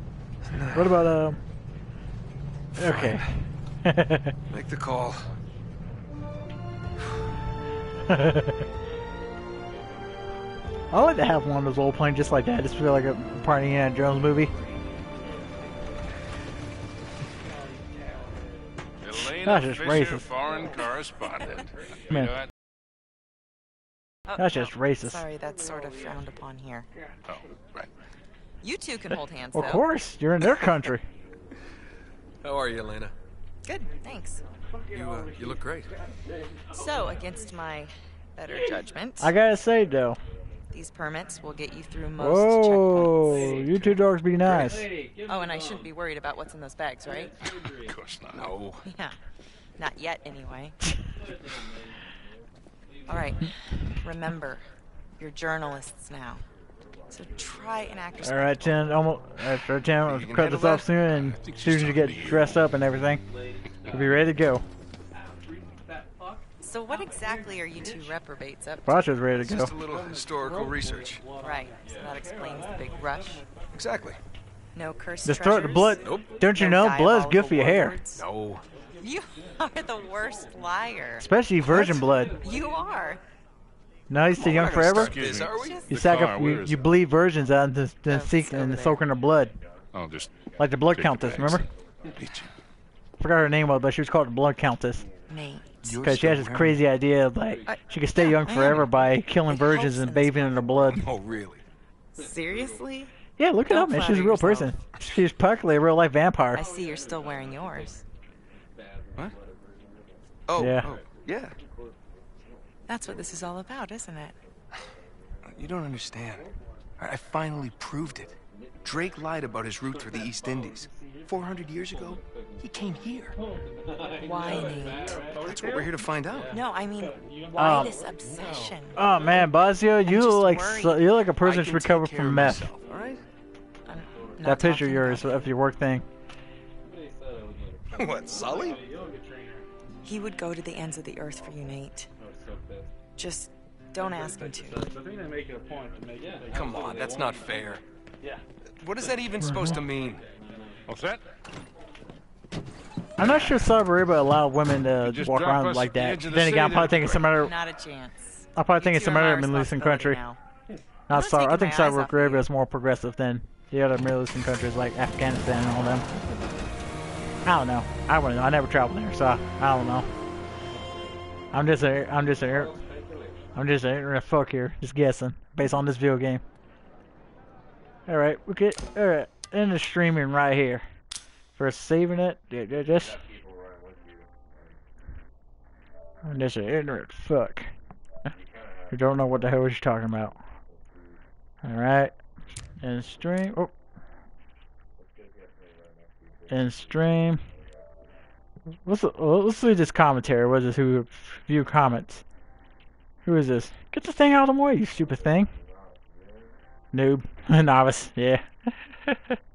Okay. Make the call. I like to have one of those old planes just like that. Just feel like a part of Indiana Jones movie. Elena That's just Fisher, racist. foreign correspondent. Man. You know what? That's just racist. Sorry, that's sort of frowned upon here. Oh, right. You two can hold hands, Of though. course, you're in their country. How are you, Elena? Good, thanks. You look great. So, against my better judgment, I gotta say though. these permits will get you through most Whoa, checkpoints. you two dogs be nice. Oh, and I shouldn't be worried about what's in those bags, right? Of course not. No. Yeah. Not yet, anyway. All right. Remember, you're journalists now. So try and act respectful. All right, Tim. Almost. After Tim, we'll cut handle this off that? soon, and as soon as you get dressed up and everything, we'll be ready to go. So what exactly are you two reprobates up to? Roger's ready to go. Just a little historical research. Right. So that explains the big rush. Exactly. No cursed Just throw the treasures? blood. Nope. Don't you No know blood's good diabolical for your hair, warlords? No. You are the worst liar. especially virgin blood. You are. No, you stay young forever. This, are we? You you bleed virgins out and then soaking their blood, I'll just like the blood take the countess. bags. Remember? Beat you. Forgot her name was, but she was called the blood countess Nate. because she has this crazy idea of like she could stay young forever by killing virgins and bathing in their blood. Oh, really? Seriously? Yeah, look it Don't up, man. She's flatter a real yourself. person. She's practically a real life vampire. I see you're still wearing yours. What? Oh, Yeah. oh, yeah. That's what this is all about, isn't it? You don't understand. I finally proved it. Drake lied about his route through the East Indies. 400 years ago, he came here. Why, Nate? That's what we're here to find out. No, I mean, why Um, this obsession? Oh man, Bazio, you just look like worried. you're like a I person can who's recovered take care from of meth. myself, all right? I'm not That picture of talking yours about of your work thing. What, Sully? He would go to the ends of the earth for you, Nate. Just don't ask him to. Come on, that's not fair. What is that even supposed to mean? All set? I'm not sure Saudi Arabia allowed women to just walk drop us around like at the that. edge of the Then again, I'm city, probably thinking some other. Not a chance. I'm probably thinking It's some your other and my Middle Eastern country. responsibility now. Not I'm Saudi. I taking think my Saudi eyes off Arabia is more progressive than the other Middle Eastern countries like Afghanistan and all them. I don't know. I wouldn't know. I never traveled there, so I don't know. I'm just an ignorant fuck here, just guessing based on this video game. All right, we get in the streaming right here. For saving it, just I'm just an ignorant fuck who don't know what the hell you're talking about. All right, and stream. Oh, and stream. Let's see this commentary. What is this? Who view comments? Who is this? Get this thing out of the way, you stupid thing. Noob, novice. Yeah.